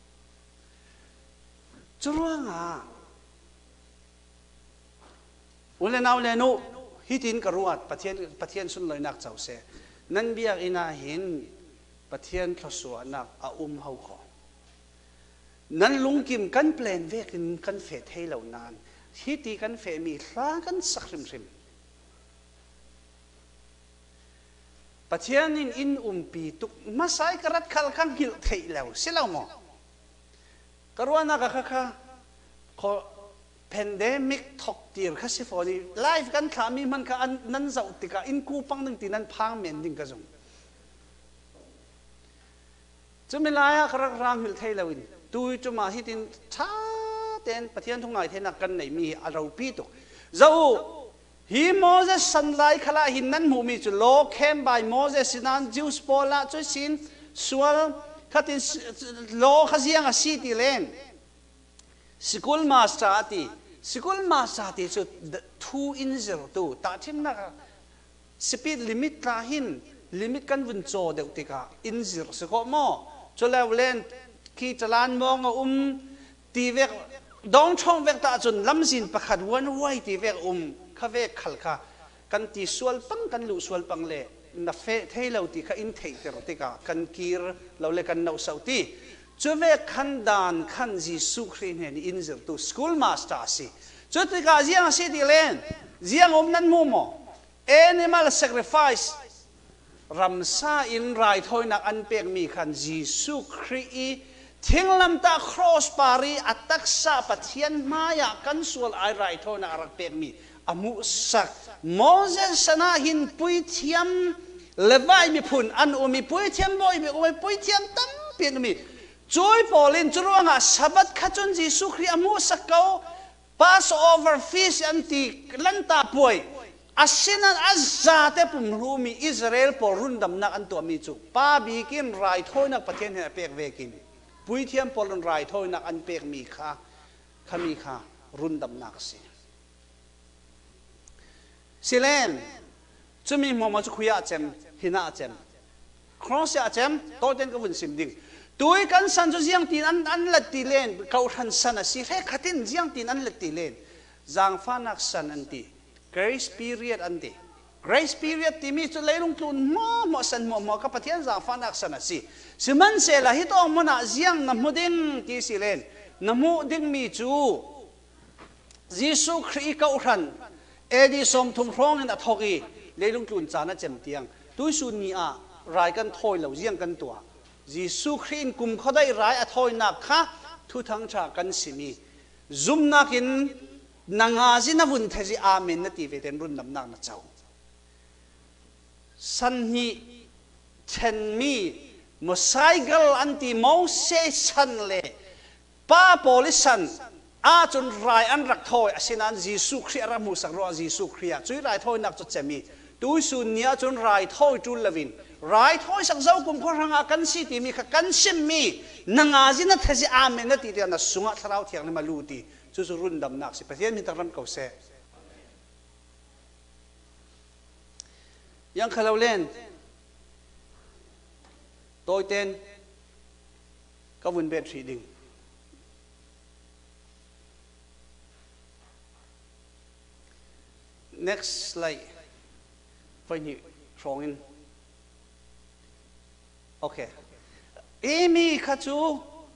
จุรัวงาอุเลนเอาเลนุฮิตินกรวดปะเทียนปะเทียนสุนลอยนักเจ้าเสนั่นเบียกอินาหินปะเทียนทศวนักอาอุมเฮาขอนั้นลุงกิมกันเปลี่ยนเวกินกันเฟทให้เหล่านานฮิติกันเฟมีร้ากันสักริมริมปะเทียนินอินอุมปีตุกมาใส่กระดัดขัลขังหิลเทยแล้วเสียแล้วมั้งกรวนักก็ค่ะขอแพนเดมิกทอกตีร์ข้าสิฟอนี่ไลฟ์กันขามีมันค่ะอันนั้นจะอุติกาอินคูปังหนึ่งตีนั้นพังเมนดิ้งกระจงจะไม่ลายอะกระรังหิลเทยแล้วอินดูจะมาฮิตินช้าเต้นปะเทียนทุ่งไหนเทนักกันไหนมีอะไรปีตุกเจ้าฮีโมเสสสันไลขลาหินนั้นหูมีจุโลเข้มใบโมเสสสินันจิวสปอละจุสินสวลขัดินโลขจียงอาศิติเลนสกุลมาสตาติสกุลมาสตาติจุดทูอินเซอร์ตูตัดทิมนักสปีดลิมิตลาหินลิมิตกันวุ่นโจเดอุติกาอินเซอร์สกุลโมจุเลวเลนขีจลานมองอุ้มตีเวกดองช่องเวกตาจุนลำสินประคัดวันไว้ตีเวกอุ้มข้าเวกขัลกากันตีสวลปังกันลุสวลปังเล่นับเฟทให้เราตีข้าอินเทเตอร์ติกากันกีร์เราเล่กันนาสาวตีจุเวกขันดานขันจีสุครีนเห็นอินเซอร์ตูสกูลมาสตาสิจุดติกาเจียงสิติเลนเจียงอมนันมุโมเอนิมัลสัคริฟายส์รัมซาอินไรทอยนักอันเปียกมีขันจีสุครีทิ้งลำตาครอสปารีอัตักษะปะเทียนมายากันสวลไอไรทอยนักรักเปียกมีอามุสักโมเสสนาหินปุยเทียมเลวายมีพุนอันอุมีปุยเทียมบ่อยมีอุมีปุยเทียมตั้มเปียกมีจุยปอลินจุรวงอ่ะสับัดขจรจีสุครีอามุสักเขา pass over fish อันตีลันตาป่วยอาศินันอาซาเตปุ่มรูมีอิสราเอลปอรุนดำนักอันตัวมีจุป้าบีกินไรทอยนักประเทศเนี่ยเปียกเวกินปุยเทียมปอลุนไรทอยนักอันเปียกมีค่าขามีค่ารุนดำนักสิสิเลนจะมีมอมาจุคุยอาเจมหินาเจมครอสอาเจมโตเต็นก็วุ่นสิมดิ่งตัวกันสันจุเจียงตีนอันอันละตีเลนเขาทันสันสิเรขัดินเจียงตีนอันละตีเลนจางฟ้านักสันอันตี grace period อันตี grace period ที่มีจุเลยลงทุนมอมอสันมอมอกับปะเทียนจางฟ้านักสันสิสิมันเสละฮิตองมันอะเจียงน้ำมุดิ้งที่สิเลนน้ำมุดิ้งมีจูยิสุครีเขาทันเอดีสมทุมพร้องin a thogi leilung tlun chana chem tiang tuisun ni a rai kan thoi lo jiang kan tua jisu khrin kum khodai rai a thoi na kha thu thang cha kan simi zum nakin nanga jina bun thezi amen na ti ve ten run nam nak na chau san hi chen mi mosaigel anti mose san le pa polisanอาจนรายอันรักทอยสินันจีสุครีอามุสักรอจีสุครีจุยรายทอยนักจุดเจมีตุยสุนเนียจนรายทอยจุลวินรายทอยสักเจ้ากุมขรังอากันสิติมีกันซิมมีนางอาจินัทเฮจิอาเมนติเดียนัสุงะทราวเทียงนมาลูตีจุจุรุนดำนักสิประเทศมีตะรันเก่าเสยังขลาวเล่นโตยเต้นก็วุ่นเบ็ดสีดิ่งnext slide ไปนี่ตรงนี้โอเคเอมี่ข้าจู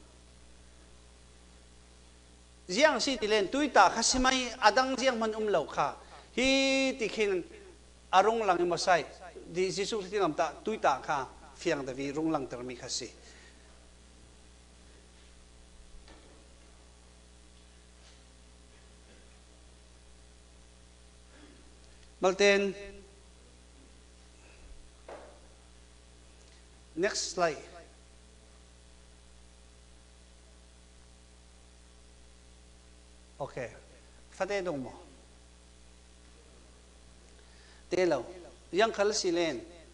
เจียงสิติเลนตุยตาข้าสิไม่อดังเจียงมันอุ้มเหล่าข้าฮีติขินอารมณ์หลังอิมาไซดิจิสุที่นำตาตุยตาข้าเฟียงแต่วีรุ่งหลังตรมีข้าสิบัลเทน next slide โอเคฟัดเดดงมั้งเดี๋ยวยังขัลสิเลน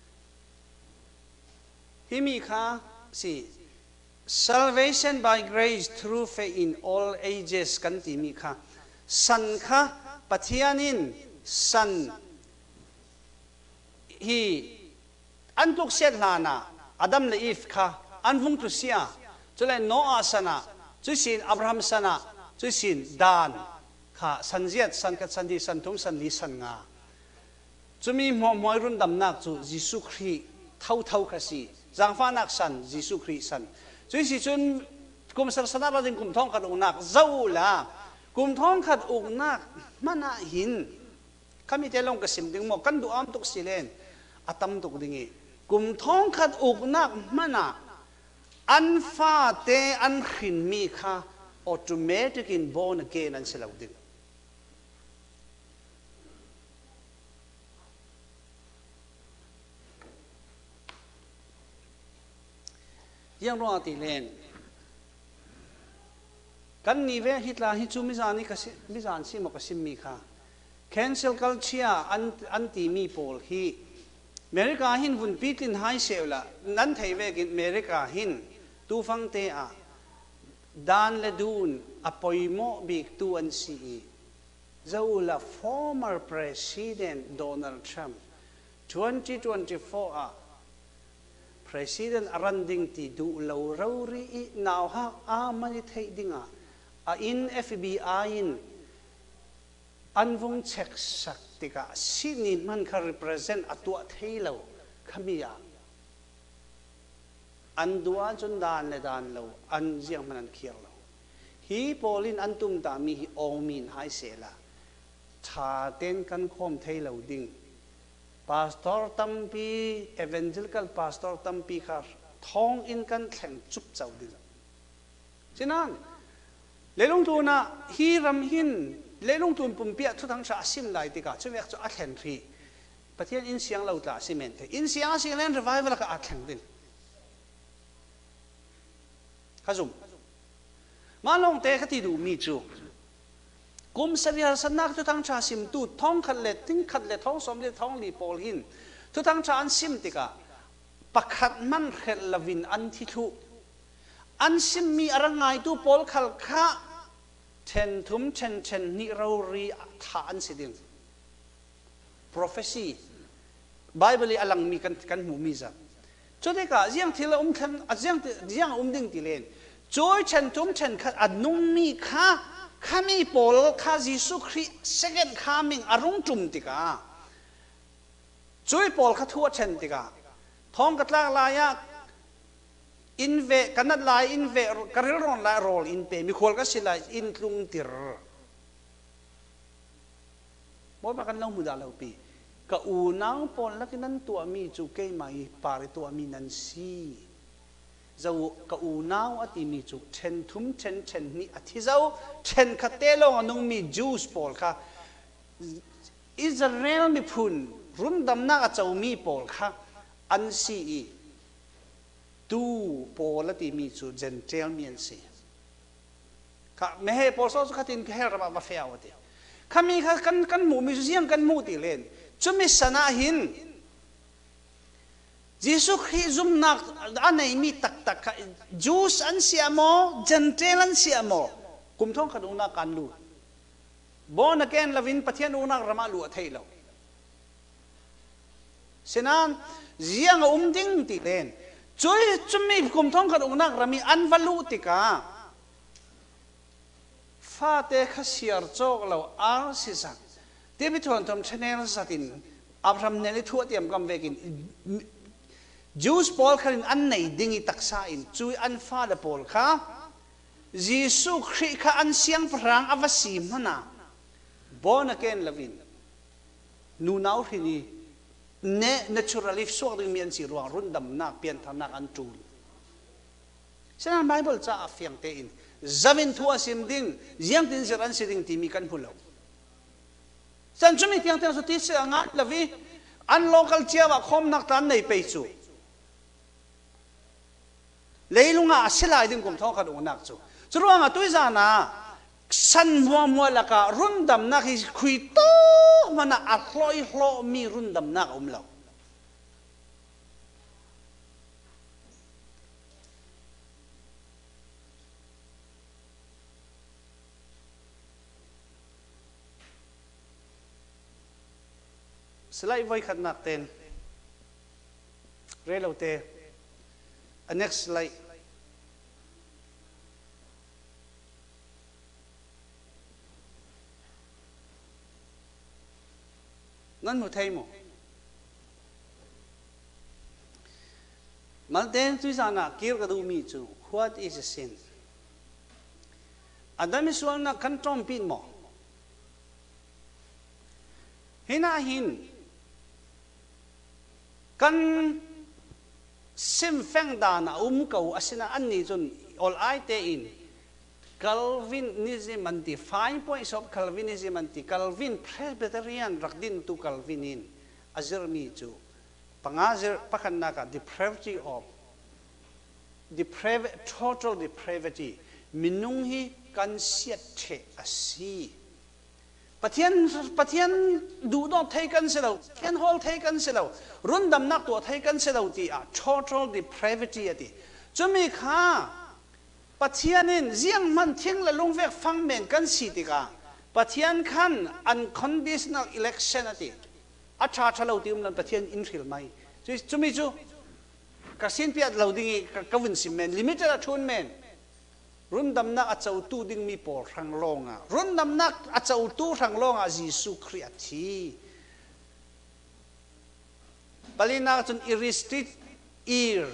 ฮิมิค่ะสิ salvation by grace through faith in all ages กันที่มีค่ะสันค่ะปัทยานินสันฮีอันทุกเสียลานาอดัมและอีฟค่ะอันฟุงตุเสียจุเลนโนอาสนะจุสินอับราฮัมสนะจุสินดานข้าสันเจียดสันกัดสันดีสันทุ่มสันลีสันงาจะมีหมอมวยรุ่นดำนักจูยิสุครีเท่าเท่าคสีจางฟ้านักสันยิสุครีสันจุยสิจุนกุมศาสนาเราดึงกุมท้องขัดอุกนักเจ้าละกุมท้องขัดอุกนักมันน่าหินข้ามีแต่ลงกระสิมดึงหมอกันดูอ้อมตุกสิเลนอาตมตุกดึงกุมท้องขัดอุกนักมันน่ะอันฟ้าเตอันขินมีค่ะออโตเมติกินโบนเกนันเสลาดึงยังรอตีเลนกันนี่เวฮิตลาฮิจูมิจานี่ก็มิจานซิมก็ซิมมีค่ะ cancel culture อันอันตีมีโพลฮีอเมริกาหินวุ่นปีตินไฮเซลละนั้นไทยเวกินอเมริกาหินตูฟังเตอะดานเลดูนอปอยโมบิกตูอันซีเจ้าละ former president Donald Trump twenty twenty-four อะ president อารันดิงตีดูเลวเรารีนาวฮักอามันไทยดิงอะอิน เอฟ บี ไอ อินอันวงเช็คสักติกาสิ่งนี้มันคือ represent อัตัวไทยเราขมีอะอันดัวจนดานเลดานเราอันเจียงมันเขียวเราฮีโปลินอันตุมตามีฮีโอมินไฮเซล่าชาเต้นกันคมไทยเราดิ่งพาสตอร์ตัมปีเอเวนเจลิคัลพาสตอร์ตัมปีค่ะท้องอินกันแข่งจุบเจ้าดิ่งฉะนั้นเลลงตัวน่ะฮีรำหินเลลงตัวปุ่มเปียทุกทั้งชาซิมไลติกาช่วยเวกจะอัดแข่งทีประเทศอินเสียงเราตาซิเมนต์อินเสียงสิ่งเล่นรีไวฟ์แล้วก็อัดแข่งดิ่งข้าจุ่มมาลงเตะขัดดูมีจูกุมเสียสนักทุกทั้งชาซิมตูท้องขัดเล็ดทิ้งขัดเล็ดท้องสมเด็จท้องลีโพลหินทุกทั้งชาอันซิมติกาปักขัดมันเขลลวินอันทิทุอันซิมมีอะไรไงตูโพลขัลข้าเชนทุมเชนเชนนิเรารีฐานสิดิง prophecy Bible อลังมีกันกันหูมีจ้ะจุดที่ก็ยังที่เราอุ้มขันยังยังอุ้มดึงตีเลนจอยเชนทุมเชนขัดอันนุ่มมีข้าข้ามีโพลข้ายิสุคริสต์ second coming อารมณ์จุ่มติกาจอยโพลข้าทั่วเชนติกาท้องกัดลากลายะอินเวกันนัดลายอินเวกระเรื่องลายโรลอินเปมีคนก็สิลายอินลุงติรบ่มากันเล่ามุดาเล่าปีก็อูน้าวปนแล้วก็นั้นตัวมีจูเกยมาอีปาริตัวมีนันซีเจ้าก็อูน้าวอติมีจูเชนทุมเชนเชนนี่อธิเจ้าเชนขัดเตลงนุ่งมีจูสปอลค่ะอิสราเอลมีพุนรุ่นดำนักเจ้ามีปอลค่ะอันซีตูโพลติมีจูเจนเทลเมียนซีค่ะไม่ให้โพลสกัดอินแค่ระบาดเฟียวติข้ามีข้ากันกันหมู่มีเสียงกันหมู่ติเลนจุมิสนาหินยิสุคริซุมนักอันไหนมีตักตักจูสอันเสียโมเจนเทลอันเสียโมกุมท้องขัดอุนักกันลูบอนักเอนลวินปะเทียนอุนักรามาลูอัทยเราฉะนั้นเสียงอุ้มดิ้งติเลนจุยจุมีกุมท้องขัดอุนักรามีอันวัลูติกาฟาเตขเสียร์โจกเราอาร์ซิซักเดี๋ยวไปทวนทำชแนลสัตินอับรามเนลิทั่วเตรียมกำเวกินจูสปอลขันอันไหนดิ้งตักษาอินจุยอันฟาเดปอลค่ะยิสุคริข้าอันเสียงพรังอวสีมันนะบอนักเอนลวินนูนาวที่นี่เนเนเชอรัลิฟสวกดึงมีอันสีรวงรุ่นดำนักเปลี่ยนทำนักอันจูนฉะนั้นไบเบิลจะอาฟียงเตอินจำเป็นทัวสิมดิ้งยังตินเสรันสิดิ้งที่มีกันพูดแล้วฉันจุมีที่ยังเตนสุดที่เสียงอ่ะลวีอันโลกัลเชียว่าคมนักตันในไปจูเลยลุงอ่ะเสียลายดิ้งกุมท้องขัดอุนักจูจุดว่าอ่ะตัวจานะสันมัวมัวละกะรุ่นดำนักที่คุยโตมันอ่ะอัลลอยโลมีรุ่นดำนักอุ้มเราสไลด์ไว้ขัดนักเต็นเรลเตอัน next slide อ nan mu thei mo mal ten tu sana kir ka du mi chu what is a sin adam is na kan tom pin mo hina hin kan sim feng da na um ko asina an ni chun all I te in Calvinism anti five points of Calvinism anti Calvin Presbyterian rakdin tu Calvinin azir mi chu pangazir pakanaka depravity of depravity total depravity minunghi kan siat the asi pathian pathian du do thai kan selo ken hol thai kan selo rundam nak to thai kan selo ti a total depravity ati chumi kha pathianin ziang man thing la lungvek phang men kan si ti ka pathian khan unconditional election ati a tha tha lo ti um lan pathian in thil mai chumi chu ka sin piat lo ding ka win sim men limited a thun men rundam nak a chau tu ding mi por rang longa rundam nak a chau tu rang longa Jesu Christ thi balina chun irrestricted ear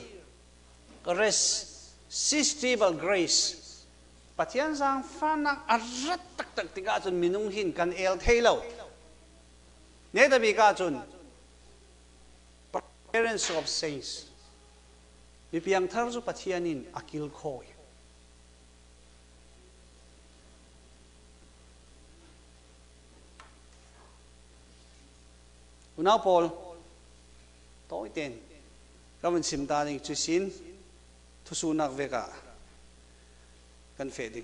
irresistible grace pathian sang fanak arat tak tak tiga chun minung hin kan el thailo ne da bi ka chun parents of saints bi piang thar chu pathianin akil khoi now Paul tối tên các mình sim ta đi chú xin thu su nạc về cả cần phê định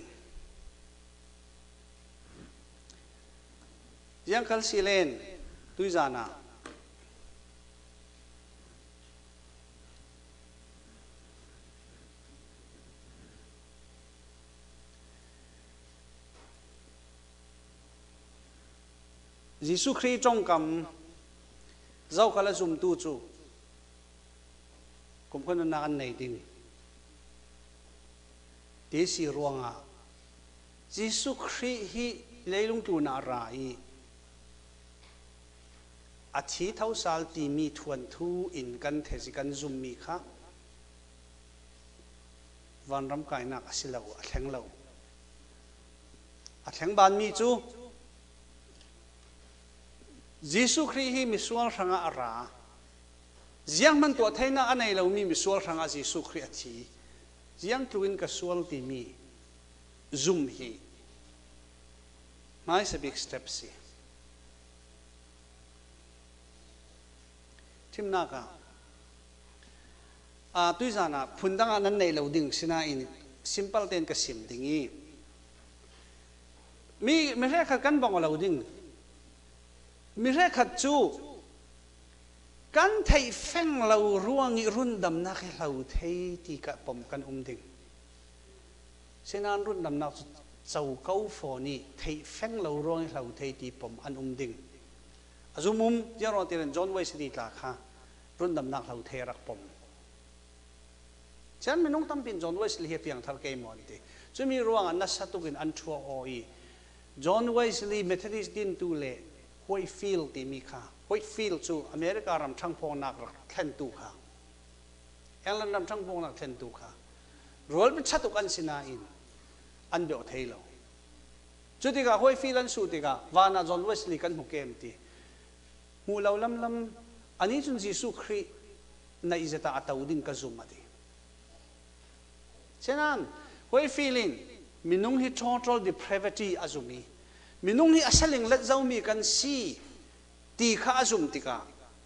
giang khal si lên tôi già na Giêsu Christ trong cầm dâu cả là dùng tu chu cũng có nên ăn này đi thế gì ruộng à Giêsu Christ hi lấy lung tu na rai à chỉ thâu sal ti mi thuần thu in căn thế gì căn dùng mi khác van ram kai nak asilau a thleng lo a thleng ban mi chu Giêsu Christ hi misual ranga ara ziang man to thaina anei lo mi misual ranga Giêsu Christ thi ziang tuin ka sual ti mi zoom hi mai a big step si timna ka a tuizana phundanga nan nei lo ding sina in simple ten ka sim dingi mi me re khat kan bang lo ding mi re khat chu kan thei feng lo ruang i run dam na khe lo thei ti ka pom kan um ding senan run dam na chau kau fo ni thei feng lo ruang i lo thei ti pom an um ding azumum jaro ten John Wesley ta kha run dam na lo thei rak pom chan minung tam pin John Wesley he piang thar ke mon ti chumi ruang an na satukin an thua oi John Wesley Methodist din tu le Whitefield ti mi kha Whitefield chu America ram thang pho nak thlen tu kha England ram thang pho nak thlen tu kha rol bi chatuk an sina in an beo thailo chu ti ga Whitefield an su ti ga wana John Wesley kan mu kem ti mu lo lam lam ani chun Jesu Christ na izata ataudin ka zumati Senan, hoi feeling, minung hi total depravity azumi. Minung hi asaling let zau mi kan si, ti kha azum tika.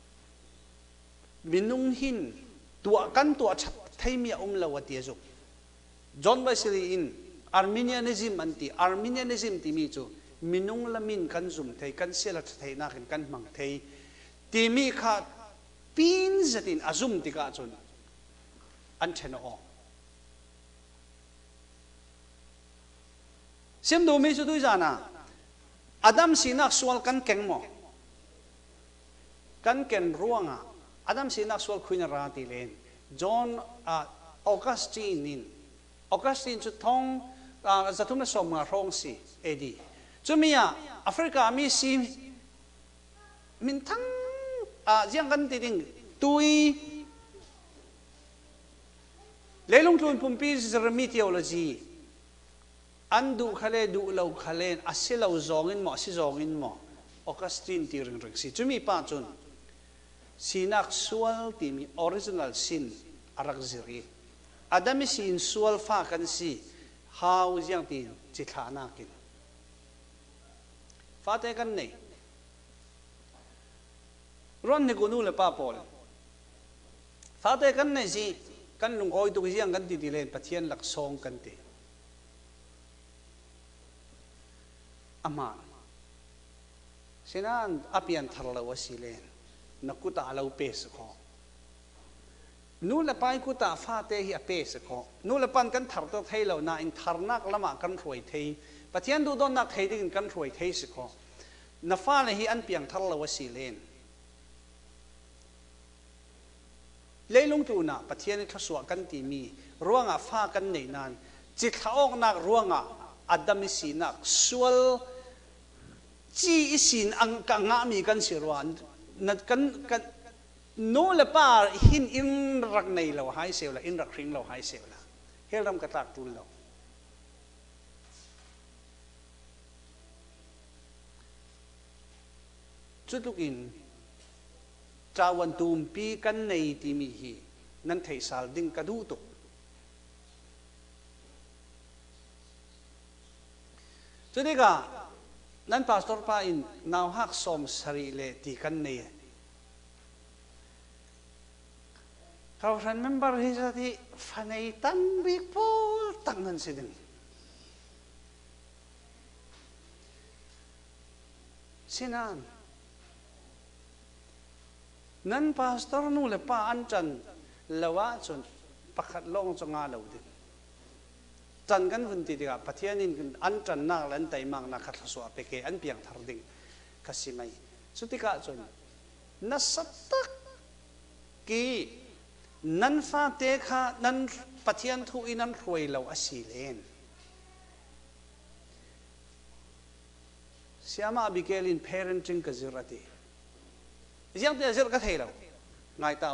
Minung hin, tua kan tua chat thay mi um lawati azum. John Wesley in Arminianism anti Arminianism ti mi chu minung lamin kan zum thay kan sela thay na kan mang thay ti mi kha pin zatin azum tika chun an thena o. Sim do mi chu tu jana Adam sinak sual kan keng mo kan ken ruanga Adam sinak sual khuina ra ti len John uh, Augustine in Augustine chu thong uh, zathum som nga rong si edi chumia Africa mi si min thang à riêng gần thì đình tui lấy lung tuần phun pi jeremy theology an du khale du lâu khale ase lâu zongin mo ase zongin mo Augustine ti ring ring si chumi pa chun sinak sual ti mi original sin arak ziri adami sin sual fa kan si how jiang tin chi thana kin fa te kan nei ron ni gunu le pa pol fa te kan nei si kan lung koi tu jiang kan ti ti len pathian lak song kan ti ama sinan apian tharlo wasilen nakuta alo pes ko nu la pai kuta fa te hi apes ko nu la pan kan thar to thei lo na in tharnak lama kan roi thei pathian du don nak thei ding kan roi thei si ko na fa le hi an piang tharlo wasilen leilung tu na pathian thaswa kan ti mi ruanga fa kan nei nan chi thaok nak ruanga adam si nak sual chi isin ang ka nga mi kan sirwan na kan kan no le pa hin in rak nei lo hai sel la in rak ring lo hai sel la helam ka tak tul lo chutukin chawan tum pi kan nei ti mi hi nan thei sal ding ka du tu chudika nan pastor pa in naw hak som sari le ti kan nei kau remember his ati fanay tan big pol tangan sidin sinan nan pastor nu le pa an chan lawa chun pakhat long chonga lo din chan kan hun ti ga pathianin an chan na lan tai mang na khat so apeke an piang thar ding kasimai sutika chun na satak ki nan fa te kha nan pathian thu inan roi lo asilen siama abikelin parenting ka zirati yang te zir ka thei lo ngai tau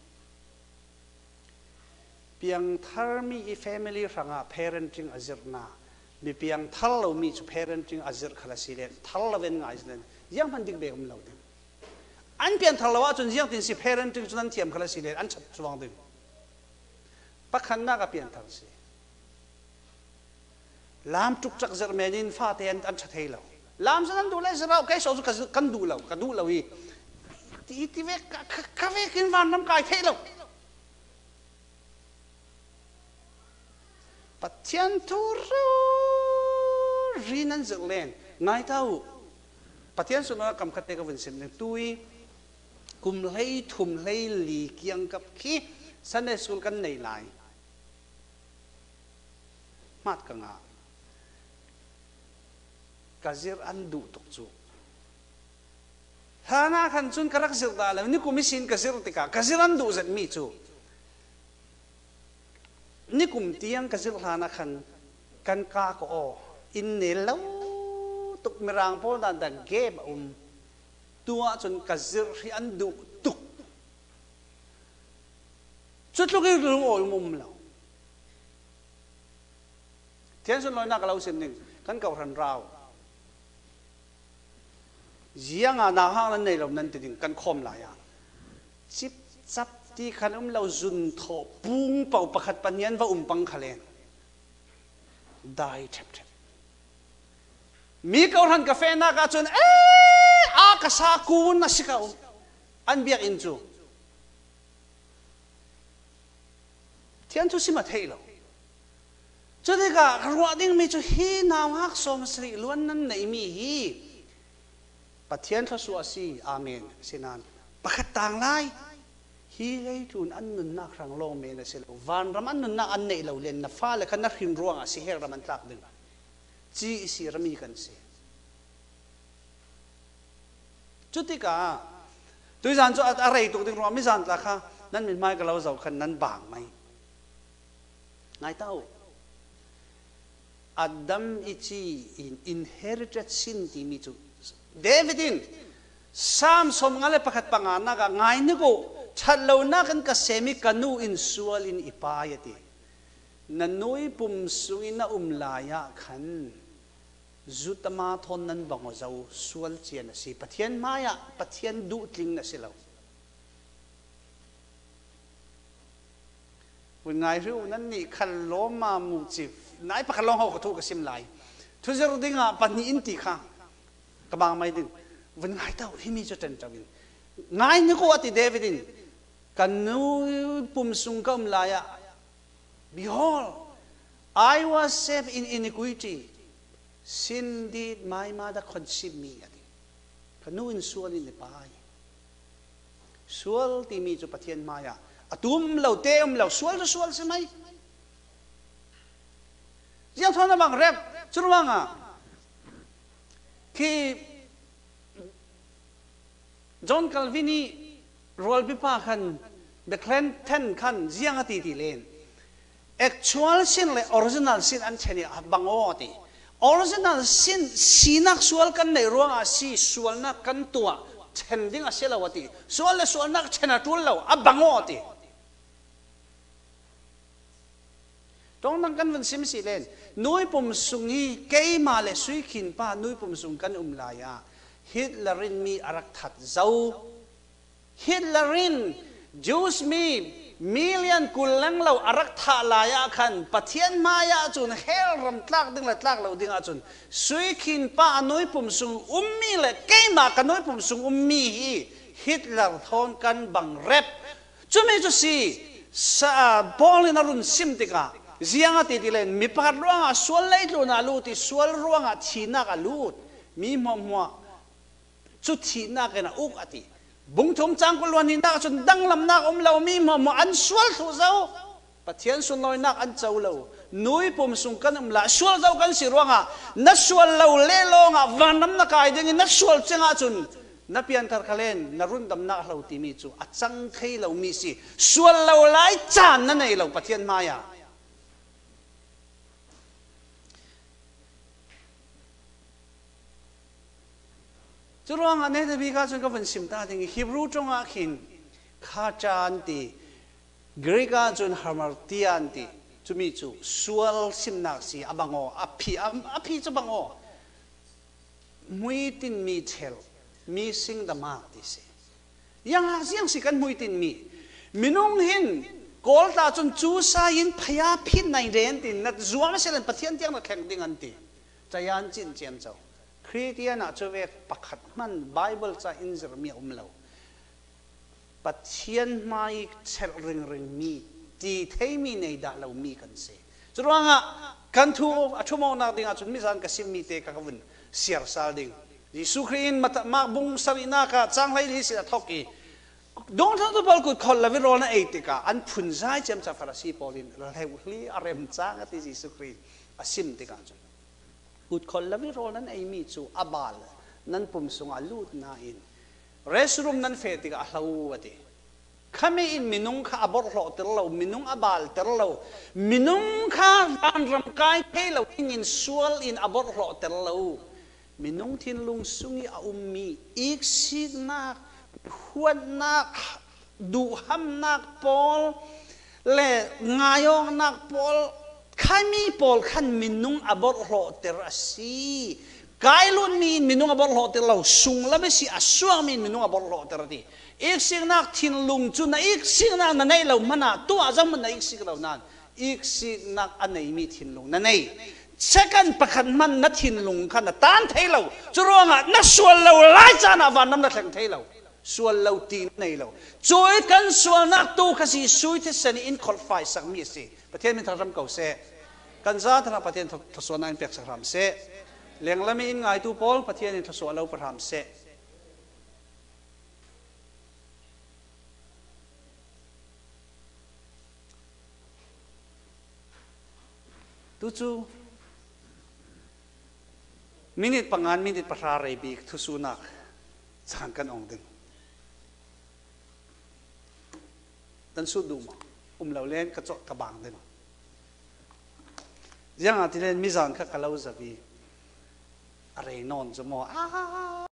piang thar mi i family ranga parenting azirna mi piang thal lo mi chu parenting azir khala silen thal lawen ngai silen yang man dik be um lo din an pian thal lawa chun yang tin si parenting chunan thiam khala silen an chat chuang din pakhan na ka pian thal si lam tuk chak zir menin fa te an an chat thei lo lam san du le zira kai so ka kan du lo ka du lo hi ti ti ve ka ve kin van nam kai thei lo pathian thu ro rinan zir len ngai tau pathian su na kam khate ka vin sim ne tui kum lei thum lei li kiang kap khi Sunday school kan nei lai mat ka nga kazir andu tok chu hana khan chun karak zir da la ni kumisin kazir tika kazir andu zat mi chu ni kum tiang kazir hana khan kan ka ko o in ne lo tuk mirang pol dan dan ge ba um tua chun kazir hi andu tuk chutlu ge lu oi mum lo tian sun loi na ka lo sim ning kan ka ran rao zianga na hang nan nei lo nan ti ding kan khom la ya chip chap ti khan um lo zun tho pung pau pakhat panian wa um pang khalen dai thep thep mi ka ran ka fe na ka chun e a ka sa kun na sikau an biak in chu tian chu sima thei lo chu de ka ruwa ding mi chu hi naw hak som sri luan nan nei mi hi pathian tha su asi amen sinan pakhat tang lai hi lei tun an nun na rang lo me na selo van ram an nun na an nei lo len na fa le khan na hrin ruang a si her ram an tlak ding chi si rami kan se chutika tui zan chu a rei tu ding ro mi zan ta kha nan min mai ka lo zau khan nan bang mai ngai tau adam ichi in inherited sin ti mi chu Davidin sam som ngale pakhat pangana ka ngai ni ko chatlo na kan ka semi kanu in sual in ipayati nanoi pum sungina umlaya khan zutama thon nan bango zau sual chian si pathian maya pathian du tling na siloวันไงรู้นั่นนี่ขันล้อมามูจิบนายปะขันล้อเขากระทุกกระซิมไหลทุกเรื่องดิ่งอ่ะปันนี้อินติค่ะกระบางไม่ดิ่งวันไงเต้าที่มีจุดเด่นจังวินไงนึกว่าติเดวิดินกันนู้ปุ่มสุงกำลายะ Behold I was saved in iniquity sin did my mother conceive me กันนู้อินส่วนอินไปส่วนที่มีจุดปะเทียนมายะตุ้มเหล่าเตมเหล่าสวลจะสวลใช่ไหมยังทนบางเร็บจุดว่างอ่ะที่จอห์นคัลวินีโรลปิปาขันเบคเลนเทนขันยังอติติเลน actual sin เลย original sin อันเช่นนี้บางโอติ original sin สีนักสวลกันในร่วงอาศีสวลนักกันตัวเช่นดิ้งอาเซลาวติสวลเลยสวลนักเช่นตัวเราอับบางโอติตรงนั้นกันวันสิมสิเลนนุ้ยปุ่มสุงีเกยมาเลสุยขินป้านุ้ยปุ่มสุงกันอุมลายาฮิตลารินมีอารักทัดเจ้าฮิตลารินจูสมีมิลเลียนกุลลังเราอารักทัดลายาขันปะเทียนมายาจุนเฮลรำตลักดึงละตลักเราดึงอาจุนสุยขินป้านุ้ยปุ่มสุงอุมมีเลเกยมากันนุ้ยปุ่มสุงอุมมีฮีฮิตลาร์ทอนกันบังเร็บจุไม่จุสีซาบอลินารุนซิมติกาเสียงติดเลนมีพัดร่วงอ่ะสวลเลยตัวน่าลูติสวลร่วงอ่ะทีนักอ่ะลูดมีมัวมัวจุดทีนักกันอ่ะอุกอติบุ้งทุ่มจังกุลวันนี้นักจนดังลำนักอมเรามีมัวมัวอันสวลถูเจ้าปะเทียนสุนลอยนักอันเจ้าเรานุ้ยปุ่มสุงกันอมละสวลเจ้ากันสิร่วงอ่ะนัดสวลเราเล่ลงอ่ะวันน้ำนักไอ้ดึงนัดสวลเจ้าจุนนับยันทร์คเลนนรุ่นดำนักเราตีมีจูอัดจังเทเรามีสิสวลเราไล่จานนั่นเองเราปะเทียนมายาจุดว่างอันนี้จะมีการส่งกับวันสิมตาถึงฮิบรูจงอาคินข้าจานตีกรีกาจนฮาร์มาร์ติอันตีจุมีจูสวลสิมนักสีอบังโออภิอภิจะบังโอมุยตินมีเทลมีสิ่งดำมากที่สิยังหายังสิกันมุยตินมีมินุงหินกอลตาจนจูสายินพยาพินในเรนตินนัดจัวไม่ใช่เรื่องปะเทียนเตียงนักแข่งดิ่งอันตีจะยันจินเจียนเจ้าคริสเตียนอาจจะเวกปักขัดมันไบเบิลจะอินจะมีอุ้มเราปัจเจียนไม่เชลริงริงมีตีเทมีในด่าเรามีกันเสียจุดว่างอ่ะกันทูชั่วโมงนักดิ่งอาจจะมีสารกสิมีเตะกับวันเสียสาดิ่งยิสุครีนมามาบุงสารินาคาจังไรที่สิทอกีดงทั้งตัวบอลกุดคนละวิโรนันเอติกาอันพุนใจเจมส์ฟาราซีปอลินเราเฮลีอารมจังที่ยิสุครีนอาซิมติกาจุกุดคนละวิโรนันเอมีจูอับาลนั่นปุ่มสงอาลูดนาอินเรสรูมนั่นเฟติกาอัลลาหูวะติข้ามีอินมินุงข้าบอร์โลเตอร์เรามินุงอับาลเตอร์เรามินุงข้าอันรำกายเทเราอินสวลอินอับอร์โลเตอร์เรามินุงทินลุงสุงีอาอุมมีอีกสิกนักหัวนักดูฮัมนักปอลเล่งายองนักปอลข้ามีปอลขันมินุงอับอร์โลเตอร์ซีกายลุนมีมินุงอับอร์โลเตอร์เราสุงละไม่สิอาสวงมีมินุงอับอร์โลเตอร์ดีอีกสิกนักทินลุงจุนอีกสิกนักนั่นเองเรามันน่ะตัวอาจจะมันอีกสิกเรานั่นอีกสิกนักอันไหนมีทินลุงนั่นเองเช่กันประคันมันนัดทินลุงขันตานเทเราจุรวงอ่ะนัดส่วนเราไล่จานาวันน้ำนัดแข่งเทเราส่วนเราตีในเราจอยกันส่วนนักตู้ขสีสุยที่เซนอินคอลไฟสักมีสิประเทศมิตรรำเก่าเสกันซาธนาประเทศทศวรรษนั้นเปียกสักรำเสเลี้ยงละมีอินไงตู้ปอลประเทศนี้ทศวรรษเราประทำเสตู้จูมินิตปังงานมินิตประชาเรบีทุสุนักสางกันองดึงดันสุดดูมาอุ้มเหล่าเล่นกระจกกระบังดึงยังอาทิตย์เล่นมิจานข้ากะเลาจะบีอะไรนอนจะมออ้า